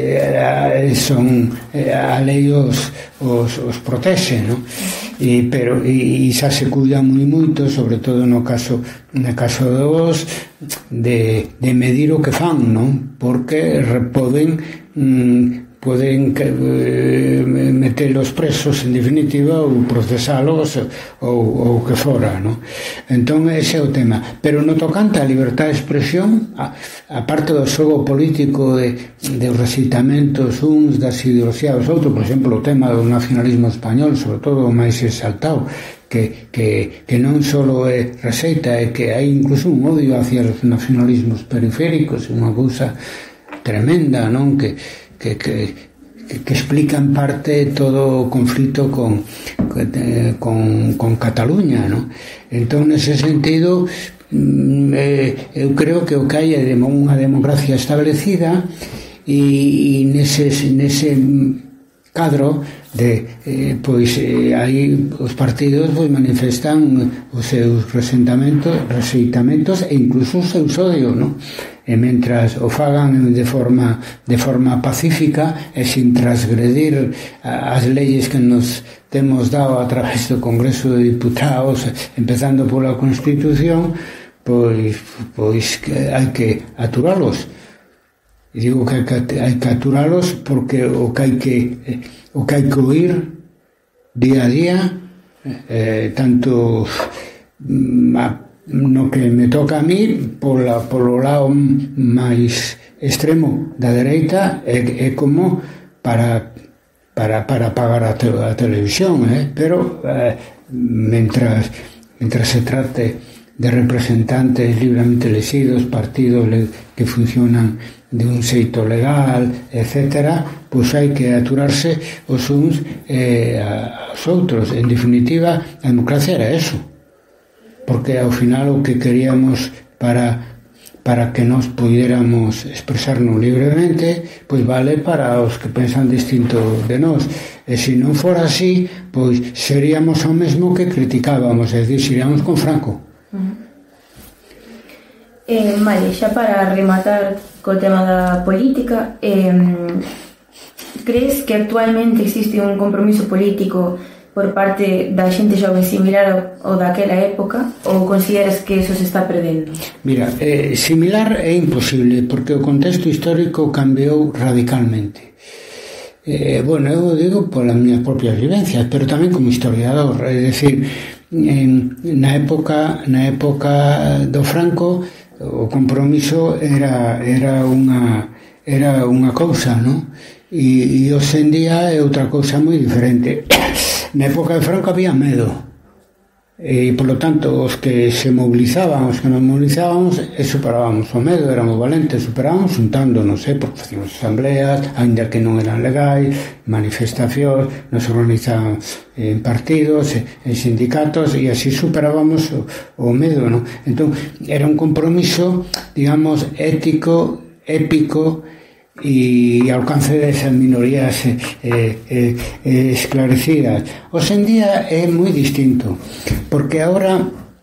eh, son eh, a lei os, os, os protexe, non? E, pero e, e xa se cuidan moi moito, sobre todo no caso no caso dos de, de medir o que fan, non? Porque poden mm, poden eh, metelos presos en definitiva ou procesalos ou o que fora, no? Entón ese é o tema, pero no tocante a libertad de expresión, a, a parte do xogo político de, de recitamentos uns das ideoloxías dos outros, por exemplo o tema do nacionalismo español, sobre todo o máis exaltado, que, que, que non só é receita, é que hai incluso un odio hacia os nacionalismos periféricos, unha cousa tremenda, non? Que Que, que, que explica en parte todo o conflito con, con, con Cataluña, ¿no? Entón, nese sentido, eh, eu creo que o que hai é unha democracia establecida e, e nese, nese cadro de, eh, pois, eh, aí os partidos pois, manifestan os seus resentamentos, rexeitamentos e incluso os seus odios, ¿no? E mentras o fagan de forma de forma pacífica e sin transgredir as leyes que nos temos dado a través do Congreso de Diputados, empezando pola Constitución, pois pois que hai que aturalos. E digo que hai que, hai que aturalos porque o que hai que o que hai que oír día a día, eh, tanto a no que me toca a mí pola, polo lado máis extremo da dereita é, é como para para, para pagar a, te, a televisión, eh? pero eh, mentras, mentras se trate de representantes libremente elegidos, partidos le, que funcionan de un xeito legal, etcétera, pois hai que aturarse os uns eh, aos outros. En definitiva, a democracia era eso, porque ao final o que queríamos para para que nos pudiéramos expresarnos libremente, pois vale para os que pensan distinto de nós. E se non fora así, pois seríamos o mesmo que criticábamos, é dicir, seríamos con Franco. Uh-huh. Eh, vale, xa para rematar co tema da política, eh, crees que actualmente existe un compromiso político por parte da xente xoven similar ao, ao daquela época, ou consideras que eso se está perdendo? Mira, eh, similar é imposible, porque o contexto histórico cambiou radicalmente. Eh, bueno, eu digo polas miñas propias vivencias, pero tamén como historiador, é dicir, en, na época na época do Franco o compromiso era era unha era unha cousa, non? E, e hoxe en día é outra cousa moi diferente. Na época de Franco había medo e, polo tanto, os que se movilizaban, os que nos movilizábamos, e superábamos o medo, éramos valentes, superábamos juntándonos, eh, porque facíamos asambleas, ainda que non eran legais, manifestacións, nos organizaban en partidos, en sindicatos, e así superábamos o, o medo, ¿no? Entón, era un compromiso, digamos, ético, épico, e alcance desas minorías eh, eh, eh, esclarecidas. Hoxe en día é moi distinto, porque agora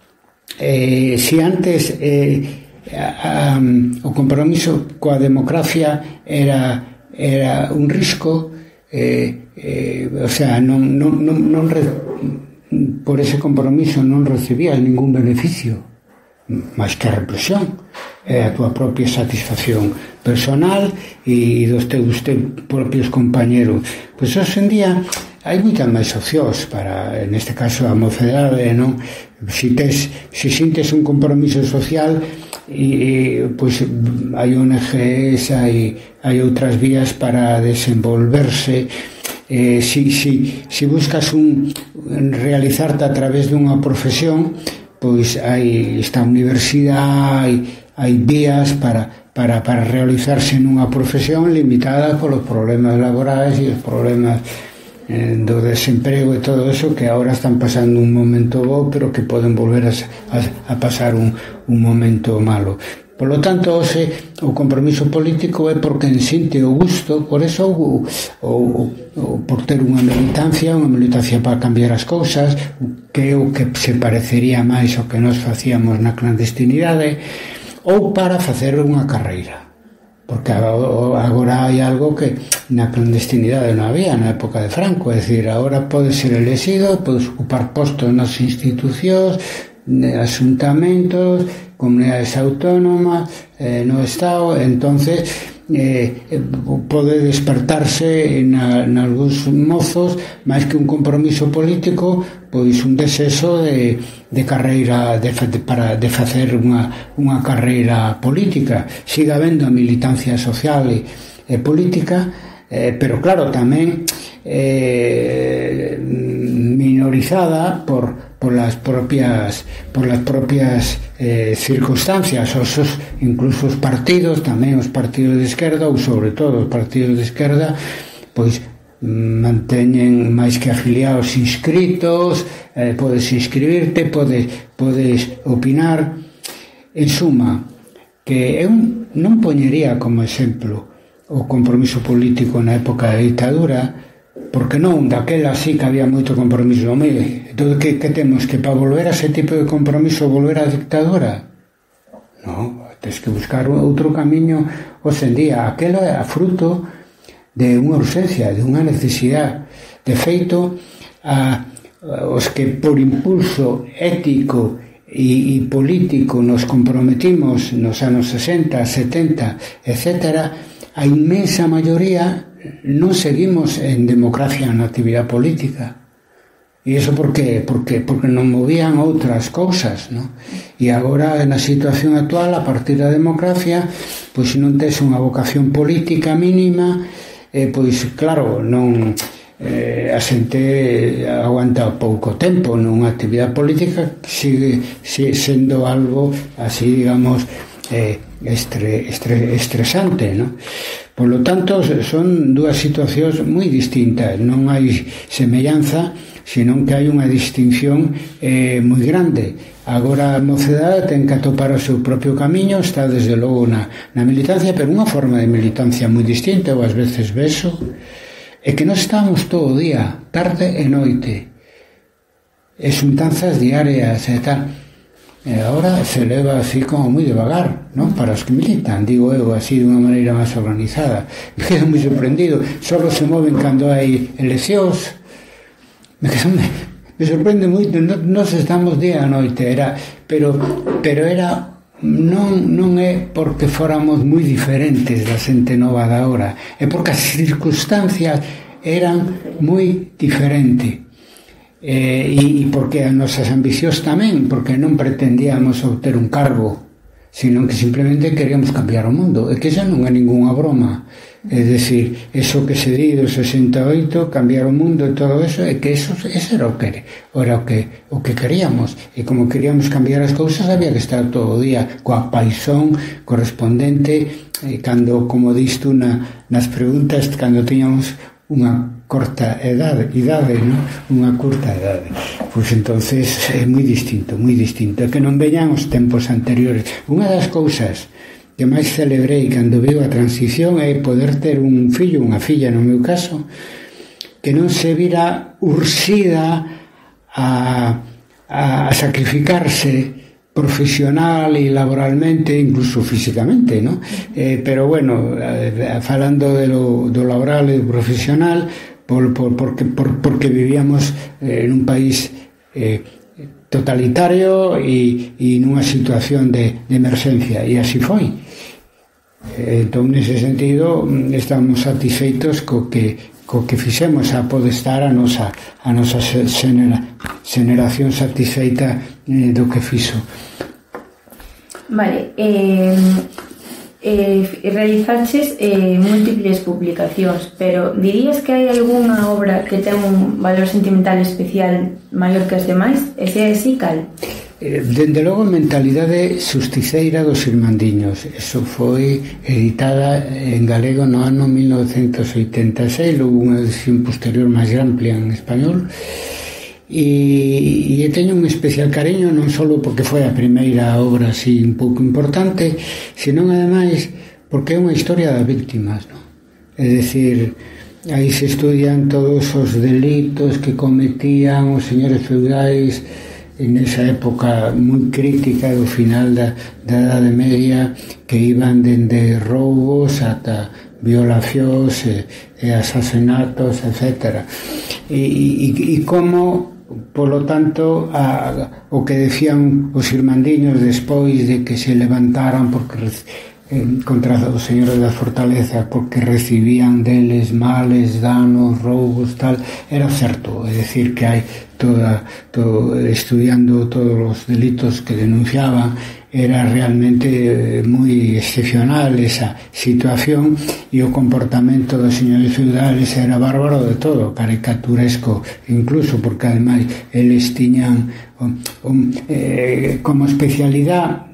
eh, si antes eh, a, a, o compromiso coa democracia era, era un risco, eh, eh, o sea, non, non, non, non re, por ese compromiso non recibías ningún beneficio máis que a represión e a tua propia satisfacción personal e dos teus, teus propios compañeros. Pois hoxe en día hai moitas máis opcións para, en este caso, a mocedade, non? Si tes, si sintes un compromiso social, e, e pois hai O N Ges, hai, hai outras vías para desenvolverse. Eh, si, si, si buscas un realizarte a través dunha profesión, pois hai esta universidade, hai, hai vías para, para, para realizarse nunha profesión limitada polos problemas laborais e os problemas eh, do desemprego e todo eso, que agora están pasando un momento bo, pero que poden volver a, a, a pasar un, un momento malo. Por lo tanto, hoxe, o compromiso político é porque ensinte o gusto, por eso o, o, o, por ter unha militancia, unha militancia para cambiar as cousas, que é o que se parecería máis ao que nós facíamos na clandestinidade, ou para facer unha carreira. Porque agora hai algo que na clandestinidade non había na época de Franco, é dicir, agora podes ser elegido, podes ocupar postos nas institucións, asuntamentos, comunidades autónomas, eh, no Estado. Entonces eh, pode despertarse na, nalgúns mozos máis que un compromiso político, pois un deseso de, de carreira de, de, para, de facer unha, unha carreira política. Siga habendo a militancia social e, e política, eh, pero claro, tamén eh, minorizada por por las propias por las propias eh, circunstancias. Os, os, incluso os partidos, tamén os partidos de esquerda, ou sobre todo os partidos de esquerda, pois manteñen máis que afiliados inscritos, eh, podes inscribirte, podes, podes opinar. En suma, que eu non poñería como exemplo o compromiso político na época da ditadura, porque non, daquela sí que había moito compromiso. Entón, que, que temos? Que para volver a ese tipo de compromiso volver á dictadura? Non, tens que buscar outro camiño hoxe en día. Aquelo é fruto de unha urxencia, de unha necesidade. De feito, a, os que por impulso ético e, e político nos comprometimos nos anos sesenta, setenta, etcétera, a inmensa maioría non seguimos en democracia na actividade política. E iso por qué? Porque, porque non movían outras cousas, non? E agora, na situación actual, a partir da democracia, pois non tes unha vocación política mínima, eh, pois claro, non eh, a xente aguanta pouco tempo nunha actividade política que sigue, sigue sendo algo así, digamos, eh, estre, estre, estresante, non? Por lo tanto, son dúas situacións moi distintas. Non hai semellanza, senón que hai unha distinción eh, moi grande. Agora a mocedade ten que atopar o seu propio camiño, está desde logo na, na militancia, pero unha forma de militancia moi distinta, ou ás veces beso, é que non estamos todo o día, tarde e noite, e xuntanzas diarias e tal. E agora se leva así como moi devagar, non? Para os que militan, digo eu, así de unha maneira máis organizada. Me quedo moi sorprendido, só se moven cando hai eleccións. Me, me, me sorprende moito, nos estamos día a noite, era, pero, pero era, non, non é porque fóramos moi diferentes da xente nova da hora, é porque as circunstancias eran moi diferentes. Eh, e, e porque as nosas ambicións tamén, porque non pretendíamos obter un cargo, sino que simplemente queríamos cambiar o mundo, e que xa non é ninguna broma. É dicir, eso que se di do sesenta e oito, cambiar o mundo e todo eso, é que eso, eso era o que era o que, o que queríamos, e como queríamos cambiar as cousas había que estar todo o día coa paixón correspondente, eh, cando, como dis tú na, nas preguntas, cando tiñamos unha corta edade, idade, non? Unha curta edade. Pois entonces é moi distinto, moi distinto. É que non veñan os tempos anteriores. Unha das cousas que máis celebrei cando viu a transición é poder ter un fillo, unha filla no meu caso, que non se vira ursida a, a sacrificarse profesional e laboralmente, incluso físicamente, ¿no? Eh, pero bueno, eh, falando de lo, do laboral e do profesional, por, por, porque, por, porque vivíamos eh, en un país eh, totalitario e, e nunha situación de, de emerxencia, e así foi. Eh, entón, nese sentido, estamos satisfeitos co que co que fixemos, a pode estar a nosa, a nosa xenera, xeneración satisfeita eh, do que fixo. Vale, eh, eh, realizaches eh, múltiples publicacións, pero dirías que hai algunha obra que ten un valor sentimental especial maior que as demais? E se é así, cal? Dende logo, Mentalidade Xusticeira dos Irmandiños. Eso foi editada en galego no ano mil novecentos oitenta e seis, logo unha edición posterior máis amplia en español, e, e teño un especial cariño non só porque foi a primeira obra así un pouco importante, senón ademais porque é unha historia das víctimas, non? É dicir, aí se estudian todos os delitos que cometían os señores feudais en esa época moi crítica do final da, da Edade Media, que iban dende roubos ata violacións e, e asasinatos, etcétera. E, e, e como, polo tanto, a, o que decían os irmandiños despois de que se levantaran porque eh, contra os señores das fortalezas porque recibían deles males, danos, roubos, tal, era certo, é dicir que hai toda, todo, estudiando todos os delitos que denunciaban, era realmente moi excepcional esa situación, e o comportamento dos señores feudales era bárbaro de todo, caricaturesco incluso, porque ademais eles tiñan um, um, eh, como especialidade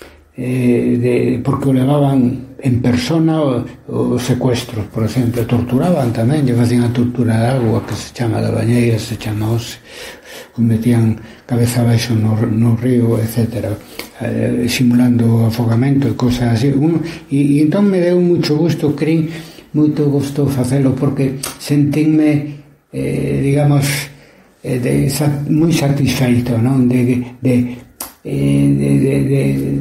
eh, de, porque o levaban en persona os secuestros, por exemplo, torturaban tamén, lle facían a tortura de agua que se chama da bañeira, se chama ose, o metían cabeza abaixo no, no río, etcétera, eh, simulando afogamento e cosas así. Uno, e, e entón me deu mucho gusto, crin, moito gusto facelo, porque sentinme, eh, digamos, eh, de, sat, moi satisfeito, non? De, de, eh, de, de, de,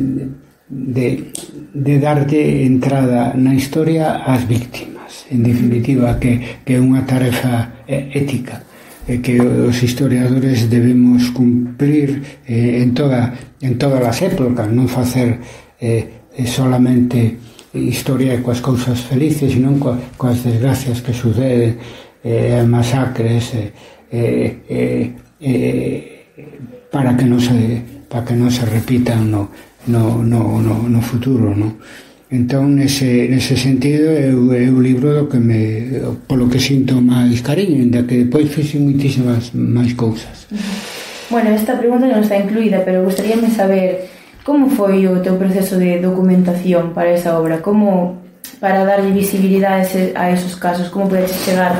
de, de darte entrada na historia ás víctimas, en definitiva, que, que é unha tarefa ética e que os historiadores debemos cumprir eh, en toda en todas as épocas, non facer eh, solamente historia coas cousas felices, senón coas, coas desgracias que suceden, eh, masacres, eh, eh, eh, para que non se para que non se repitan no no, no, no, no futuro, no? Entón, nese, nese sentido, é o libro do que me, polo que sinto máis cariño, ainda que depois fixen moitísimas máis cousas. Bueno, esta pregunta non está incluída, pero gustaríame saber como foi o teu proceso de documentación para esa obra, como para darlle visibilidade a esos casos, como podes chegar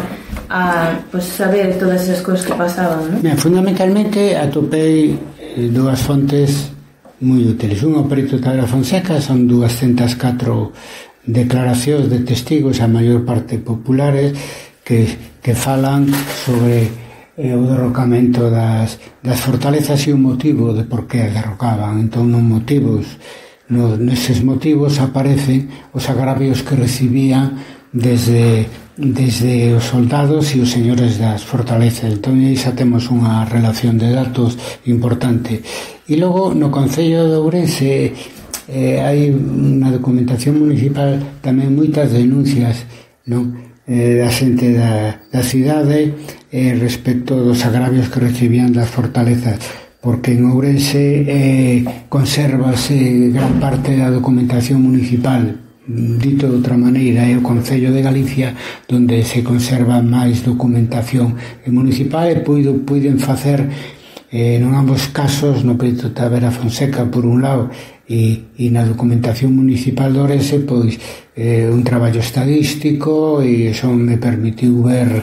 a pues, saber todas esas cousas que pasaban, non? Ben, fundamentalmente atopei dúas fontes moi útiles. Unha, o perito Talavera Fonseca, son doscientas catro declaracións de testigos, a maior parte populares, que, que falan sobre eh, o derrocamento das, das fortalezas e o motivo de por que as derrocaban. Entón, nos motivos, no, neses motivos aparecen os agravios que recibían desde, desde os soldados e os señores das fortalezas. Entón, aí xa temos unha relación de datos importante. E logo, no Concello de Ourense, eh, hai unha documentación municipal, tamén moitas denuncias, non? Eh, da xente da, da cidade eh, respecto dos agravios que recibían das fortalezas, porque en Ourense eh, consérvase gran parte da documentación municipal. Dito de outra maneira, é o Concello de Galicia onde se conserva máis documentación municipal, e puido, puiden facer eh, non ambos casos, no perito Talavera Fonseca por un lado e, e na documentación municipal de Ourense, pois eh, un traballo estadístico, e iso me permitiu ver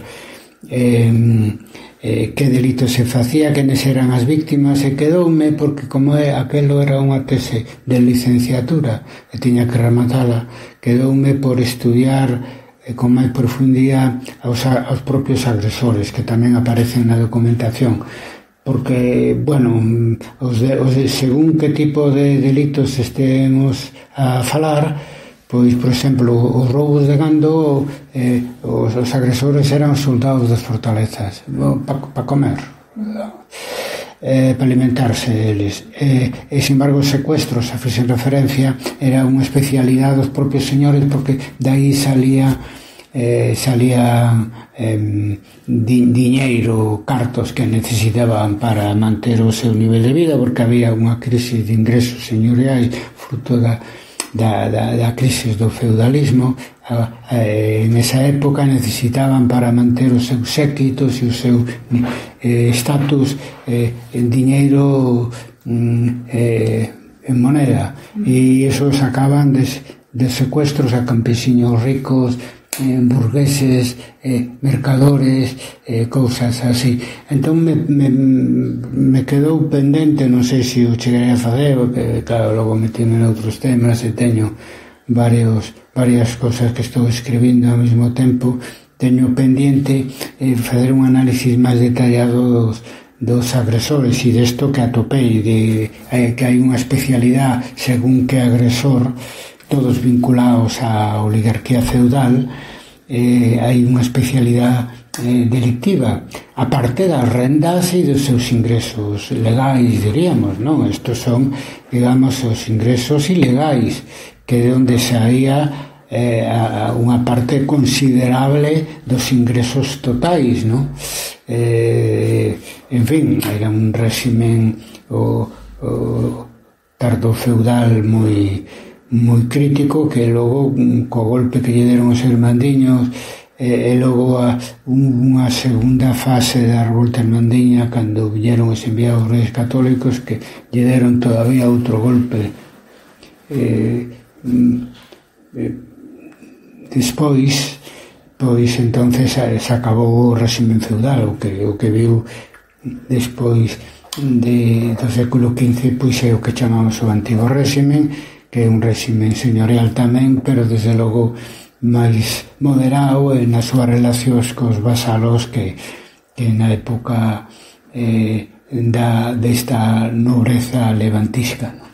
eh, eh, que delito se facía, quenes eran as víctimas, e quedoume, porque como é, aquelo era unha tese de licenciatura e tiña que rematala, quedoume por estudiar eh, con máis profundidade aos, aos propios agresores, que tamén aparecen na documentación, porque, bueno, os de, os de, según que tipo de delitos estemos a falar, pois, por exemplo, os roubos de gando, eh, os, os agresores eran os soldados das fortalezas, para pa comer, eh, para alimentarse eles. Eh, e, sin embargo, os secuestros, a fixen referencia, era unha especialidade dos propios señores, porque daí salía eh, salía eh, di, diñeiro, cartos que necesitaban para manter o seu nivel de vida, porque había unha crisis de ingresos señoriais fruto da Da, da, da crisis do feudalismo. Eh, nesa época necesitaban para manter os seus séquitos e o seu eh, estatus eh, en diñeiro mm, eh, en moneda, e iso sacaban des, de secuestros a campesiños ricos, eh, burgueses, eh, mercadores, eh, cousas así. Entón me, me, me quedou pendente, non sei se o chegarei a fazer, porque claro, logo metíme noutros temas e teño varios, varias cousas que estou escribindo ao mesmo tempo. Teño pendiente eh, fazer un análisis máis detallado dos, dos agresores, e desto que atopei, de, eh, que hai unha especialidade según que agresor, todos vinculados á oligarquía feudal. Eh, hai unha especialidade eh, delictiva, aparte das rendas e dos seus ingresos legais, diríamos, non? Estos son, digamos, os ingresos ilegais que de onde saía eh, a, a unha parte considerable dos ingresos totais, non? Eh, en fin, era un réximen o, o tardo feudal moi moi crítico, que logo co golpe que lle deron os irmandiños e, e logo a, un, unha segunda fase da revolta irmandiña, cando vieron os enviados reis católicos, que lle deron todavía outro golpe. Eh, eh, despois pois entonces se acabou o réximen feudal. O que, o que viu despois de, do século quince pois é o que chamamos o antigo réximen, que é un réximen señorial tamén, pero desde logo máis moderado e nas súas relacións cos vasalos que, que na época eh, da, desta nobreza levantisca, non?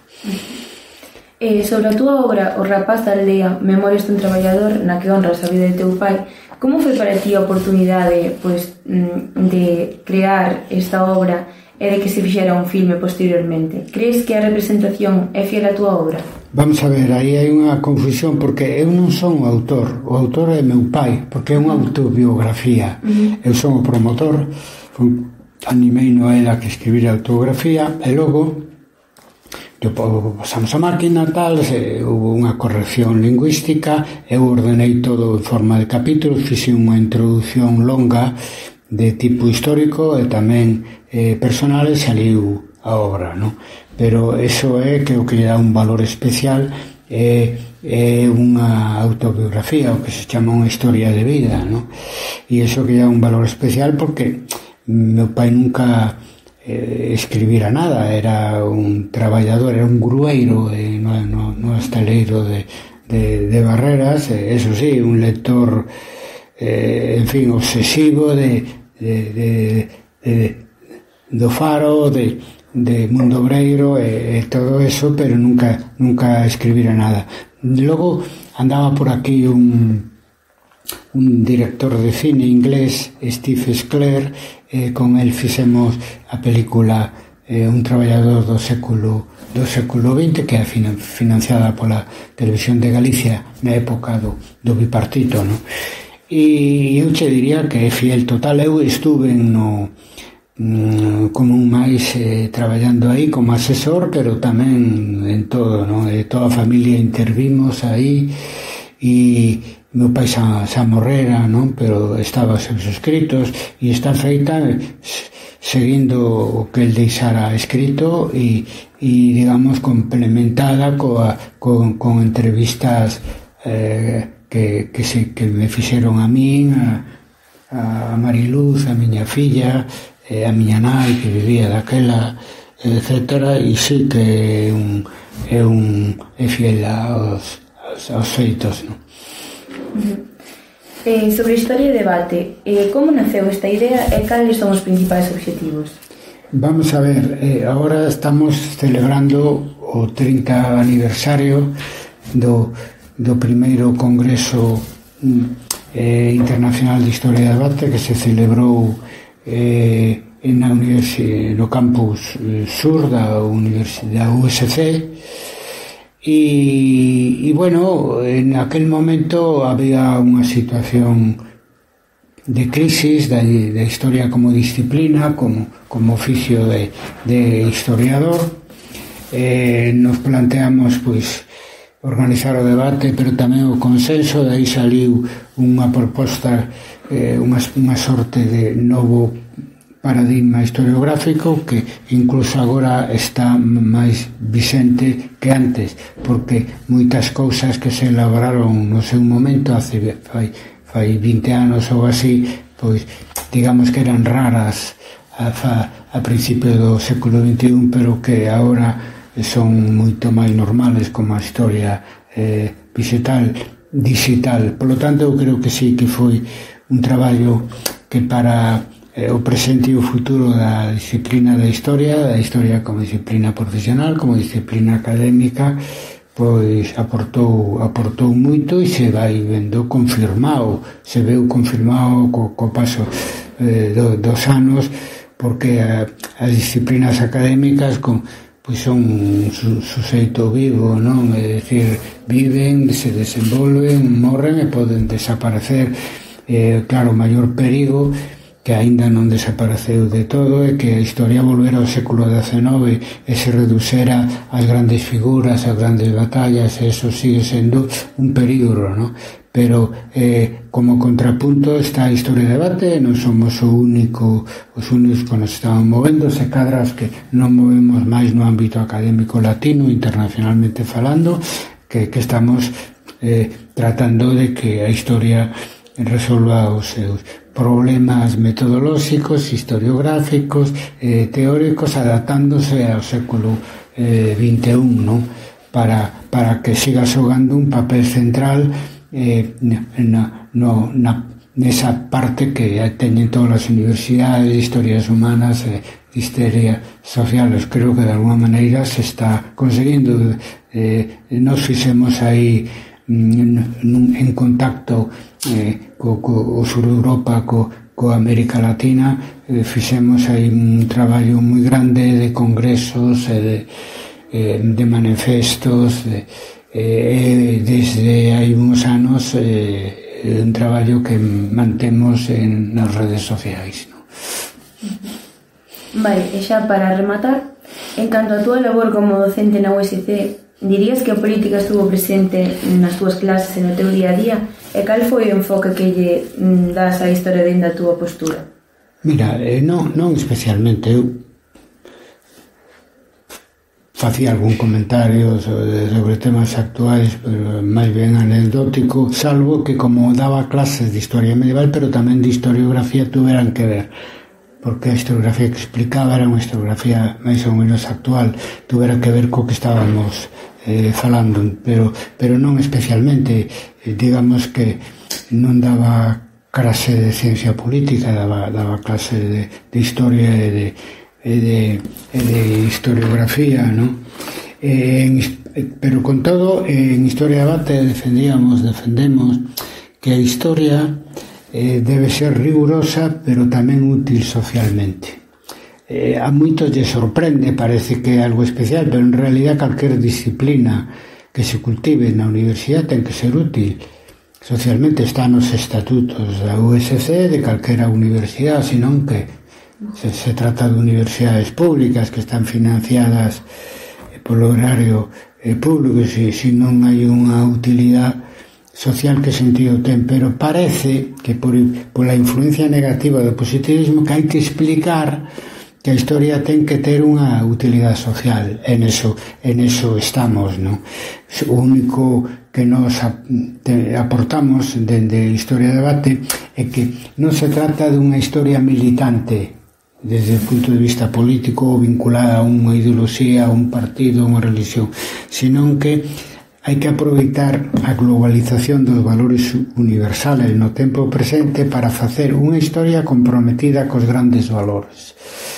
Eh, sobre a túa obra O rapaz da aldea, Memorias dun traballador, na que honras a vida de teu pai, como foi para ti a oportunidade, pois, de crear esta obra e de que se fixera un filme posteriormente? Crees que a representación é fiel á túa obra? Vamos a ver, aí hai unha confusión, porque eu non son o autor, o autor é meu pai, porque é unha autobiografía. Uh-huh. Eu son o promotor, animei no era que escribir a autobiografía, e logo pasamos a máquina, tal, se, hubo unha corrección lingüística, eu ordenei todo en forma de capítulos, fixe unha introducción longa de tipo histórico e tamén eh, personal, e saliu a obra, non? Pero eso é que o que lle dá un valor especial é, é unha autobiografía, o que se chama unha historia de vida, non? E iso que lle dá un valor especial porque meu pai nunca eh, escribira nada, era un traballador, era un grueiro eh, no, no, no estaleiro de, de, de Barreras, eh, eso sí, un lector eh, en fin, obsesivo de, de, de, de, do Faro, de, de Mundo Obreiro e, e todo eso, pero nunca nunca escribira nada. Logo andaba por aquí un un director de cine inglés, Steve Sclair, eh, con el fixemos a película eh, Un traballador do século do século vinte, que é financiada pola Televisión de Galicia na época do, do bipartito, non? E eu che diría que é fiel total. Eu estuve no como un máis eh, traballando aí como asesor, pero tamén en todo, non? E toda a familia intervimos aí, e meu pai xa, xa morrera, non? Pero estaba seus escritos, e está feita seguindo o que el deixara escrito e, e digamos, complementada coa, con, con entrevistas eh, que, que, se, que me fixeron a min, a, a Mariluz, a miña filla, e a miña nai que vivía daquela, etcétera, e sí que é un, é un é fiel aos, aos, aos feitos, non? Uh-huh. Eh, sobre a historia e debate, eh, como naceu esta idea e cales son os principais obxectivos? Vamos a ver, eh, agora estamos celebrando o trinta aniversario do, do primeiro Congreso eh, Internacional de Historia e Debate, que se celebrou eh, na universi- no campus sur da, universidade, da U S C, e, e bueno, en aquel momento había unha situación de crisis da, da historia como disciplina, como, como oficio de, de historiador. Eh, nos planteamos pois organizar o debate, pero tamén o consenso. De aí saliu unha proposta, eh, unha, unha sorte de novo paradigma historiográfico que incluso agora está máis vixente que antes, porque moitas cousas que se elaboraron no seu momento hace fai, fai vinte anos ou así, pois digamos que eran raras a, a principio do século vinte e un, pero que agora son moito máis normales, como a historia eh, digital, digital. Por lo tanto, eu creo que sí que foi un traballo que para eh, o presente e o futuro da disciplina da historia, da historia como disciplina profesional, como disciplina académica, pois aportou aportou moito, e se vai vendo confirmado, se veu confirmado co, co paso eh, do, dos anos, porque a, as disciplinas académicas con pois son un su, suxeito vivo, non? É dicir, viven, se desenvolven, morren e poden desaparecer. Eh, claro, o maior perigo que aínda non desapareceu de todo é que a historia volvera ao século dezenove e se reducera ás grandes figuras, ás grandes batallas, e eso sigue sendo un peligro, non? Pero eh, como contrapunto está a historia de debate, non somos o único, os únicos que nos estamos movendo, se cadras que non movemos máis no ámbito académico latino, internacionalmente falando, que, que estamos eh, tratando de que a historia resolva os seus problemas metodolóxicos, historiográficos, eh, teóricos, adaptándose ao século eh, vinte e un, non? Para, para que siga xogando un papel central eh, na, no, na, nesa parte que teñen todas as universidades de historias humanas e de historia social. Creo que de alguna maneira se está conseguindo. Eh, nos fixemos aí mm, en contacto eh, co, co o sur de Europa, co, co América Latina, eh, fixemos aí un traballo moi grande de congresos e de, eh, de manifestos, de, eh, desde hai uns anos eh, un traballo que mantemos en nas redes sociais, non? Vale, e xa para rematar, en canto a túa labor como docente na U S C, dirías que a política estuvo presente nas túas clases e no teu día a día? E cal foi o enfoque que lle das á historia dentro da túa postura? Mira, eh, non, non especialmente. Eu facía algún comentario sobre, sobre temas actuais, pero máis ben anecdótico, salvo que como daba clases de historia medieval, pero tamén de historiografía, tuveran que ver, porque a historiografía que explicaba era unha historiografía máis ou menos actual, tuvera que ver co que estábamos eh, falando, pero, pero non especialmente. Eh, digamos que non daba clase de ciencia política, daba, daba clase de, de historia e de, e de, e de historiografía, non? Eh, en, pero con todo, en Historia de Debate defendíamos, defendemos que a historia Eh, debe ser rigurosa, pero tamén útil socialmente. Eh, a moitos lle sorprende, parece que é algo especial, pero en realidad calquer disciplina que se cultive na universidade ten que ser útil. Socialmente está nos estatutos da U S C, de calquera universidade, senón que se, se trata de universidades públicas que están financiadas polo horario eh, público, se, se non hai unha utilidade social, que sentido ten, pero parece que por, por la influencia negativa do positivismo que hai que explicar que a historia ten que ter unha utilidade social. En eso, en eso estamos, non? O único que nos aportamos dende Historia de Debate é que non se trata de unha historia militante desde o punto de vista político ou vinculada a unha ideoloxía, a un partido, a unha religión, senón que hai que aproveitar a globalización dos valores universales no tempo presente para facer unha historia comprometida cos grandes valores.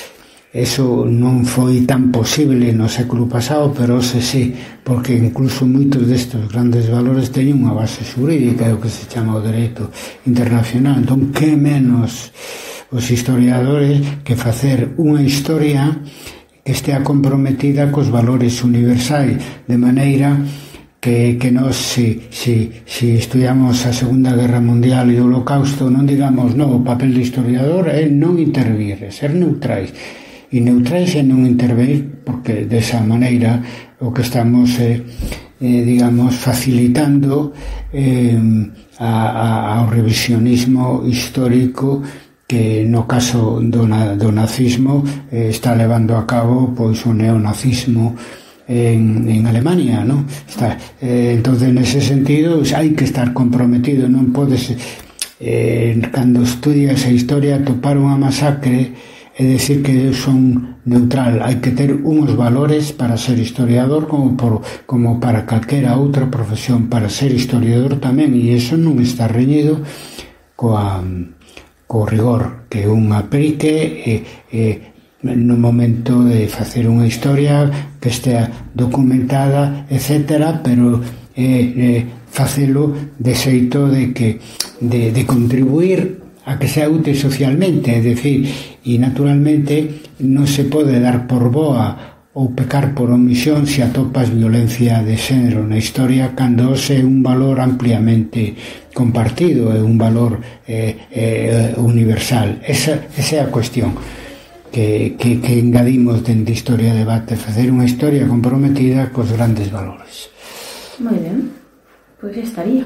Eso non foi tan posible no século pasado, pero se sí, porque incluso moitos destes grandes valores teñen unha base xurídica, o que se chama o dereito internacional. Entón, que menos os historiadores que facer unha historia que estea comprometida cos valores universais, de maneira que, que nos, si, si, si estudiamos a Segunda Guerra Mundial e o Holocausto, non digamos, non, o papel de historiador é non intervir, é ser neutrais. E neutrais é non intervenir, porque desa maneira o que estamos, eh, eh, digamos, facilitando eh, a, a, ao revisionismo histórico que no caso do, do nazismo eh, está levando a cabo pois o neonazismo En, en Alemania, non? Está, eh, entonces, nese sentido, hai que estar comprometido, non podes, eh, cando estudias a historia, topar unha masacre e decir que son neutral. Hai que ter uns valores para ser historiador, como, por, como para calquera outra profesión, para ser historiador tamén, e iso non está reñido coa, co rigor que un aplique e, e no momento de facer unha historia que estea documentada, etcétera, pero eh, eh, facelo de xeito de que de, de contribuir a que sea útil socialmente, é dicir, e naturalmente non se pode dar por boa ou pecar por omisión se atopas violencia de xénero na historia cando ese é un valor ampliamente compartido, é un valor eh, eh, universal. Esa, esa é a cuestión que, que, que engadimos dentro de Historia de Debate, facer unha historia comprometida cos grandes valores. Moi ben, pois estaría.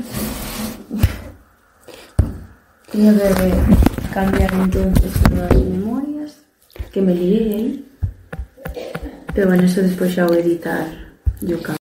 Tengo que cambiar entonces as memorias que me liguei aí. Pero bueno, eso despois xa o editar yo cambio.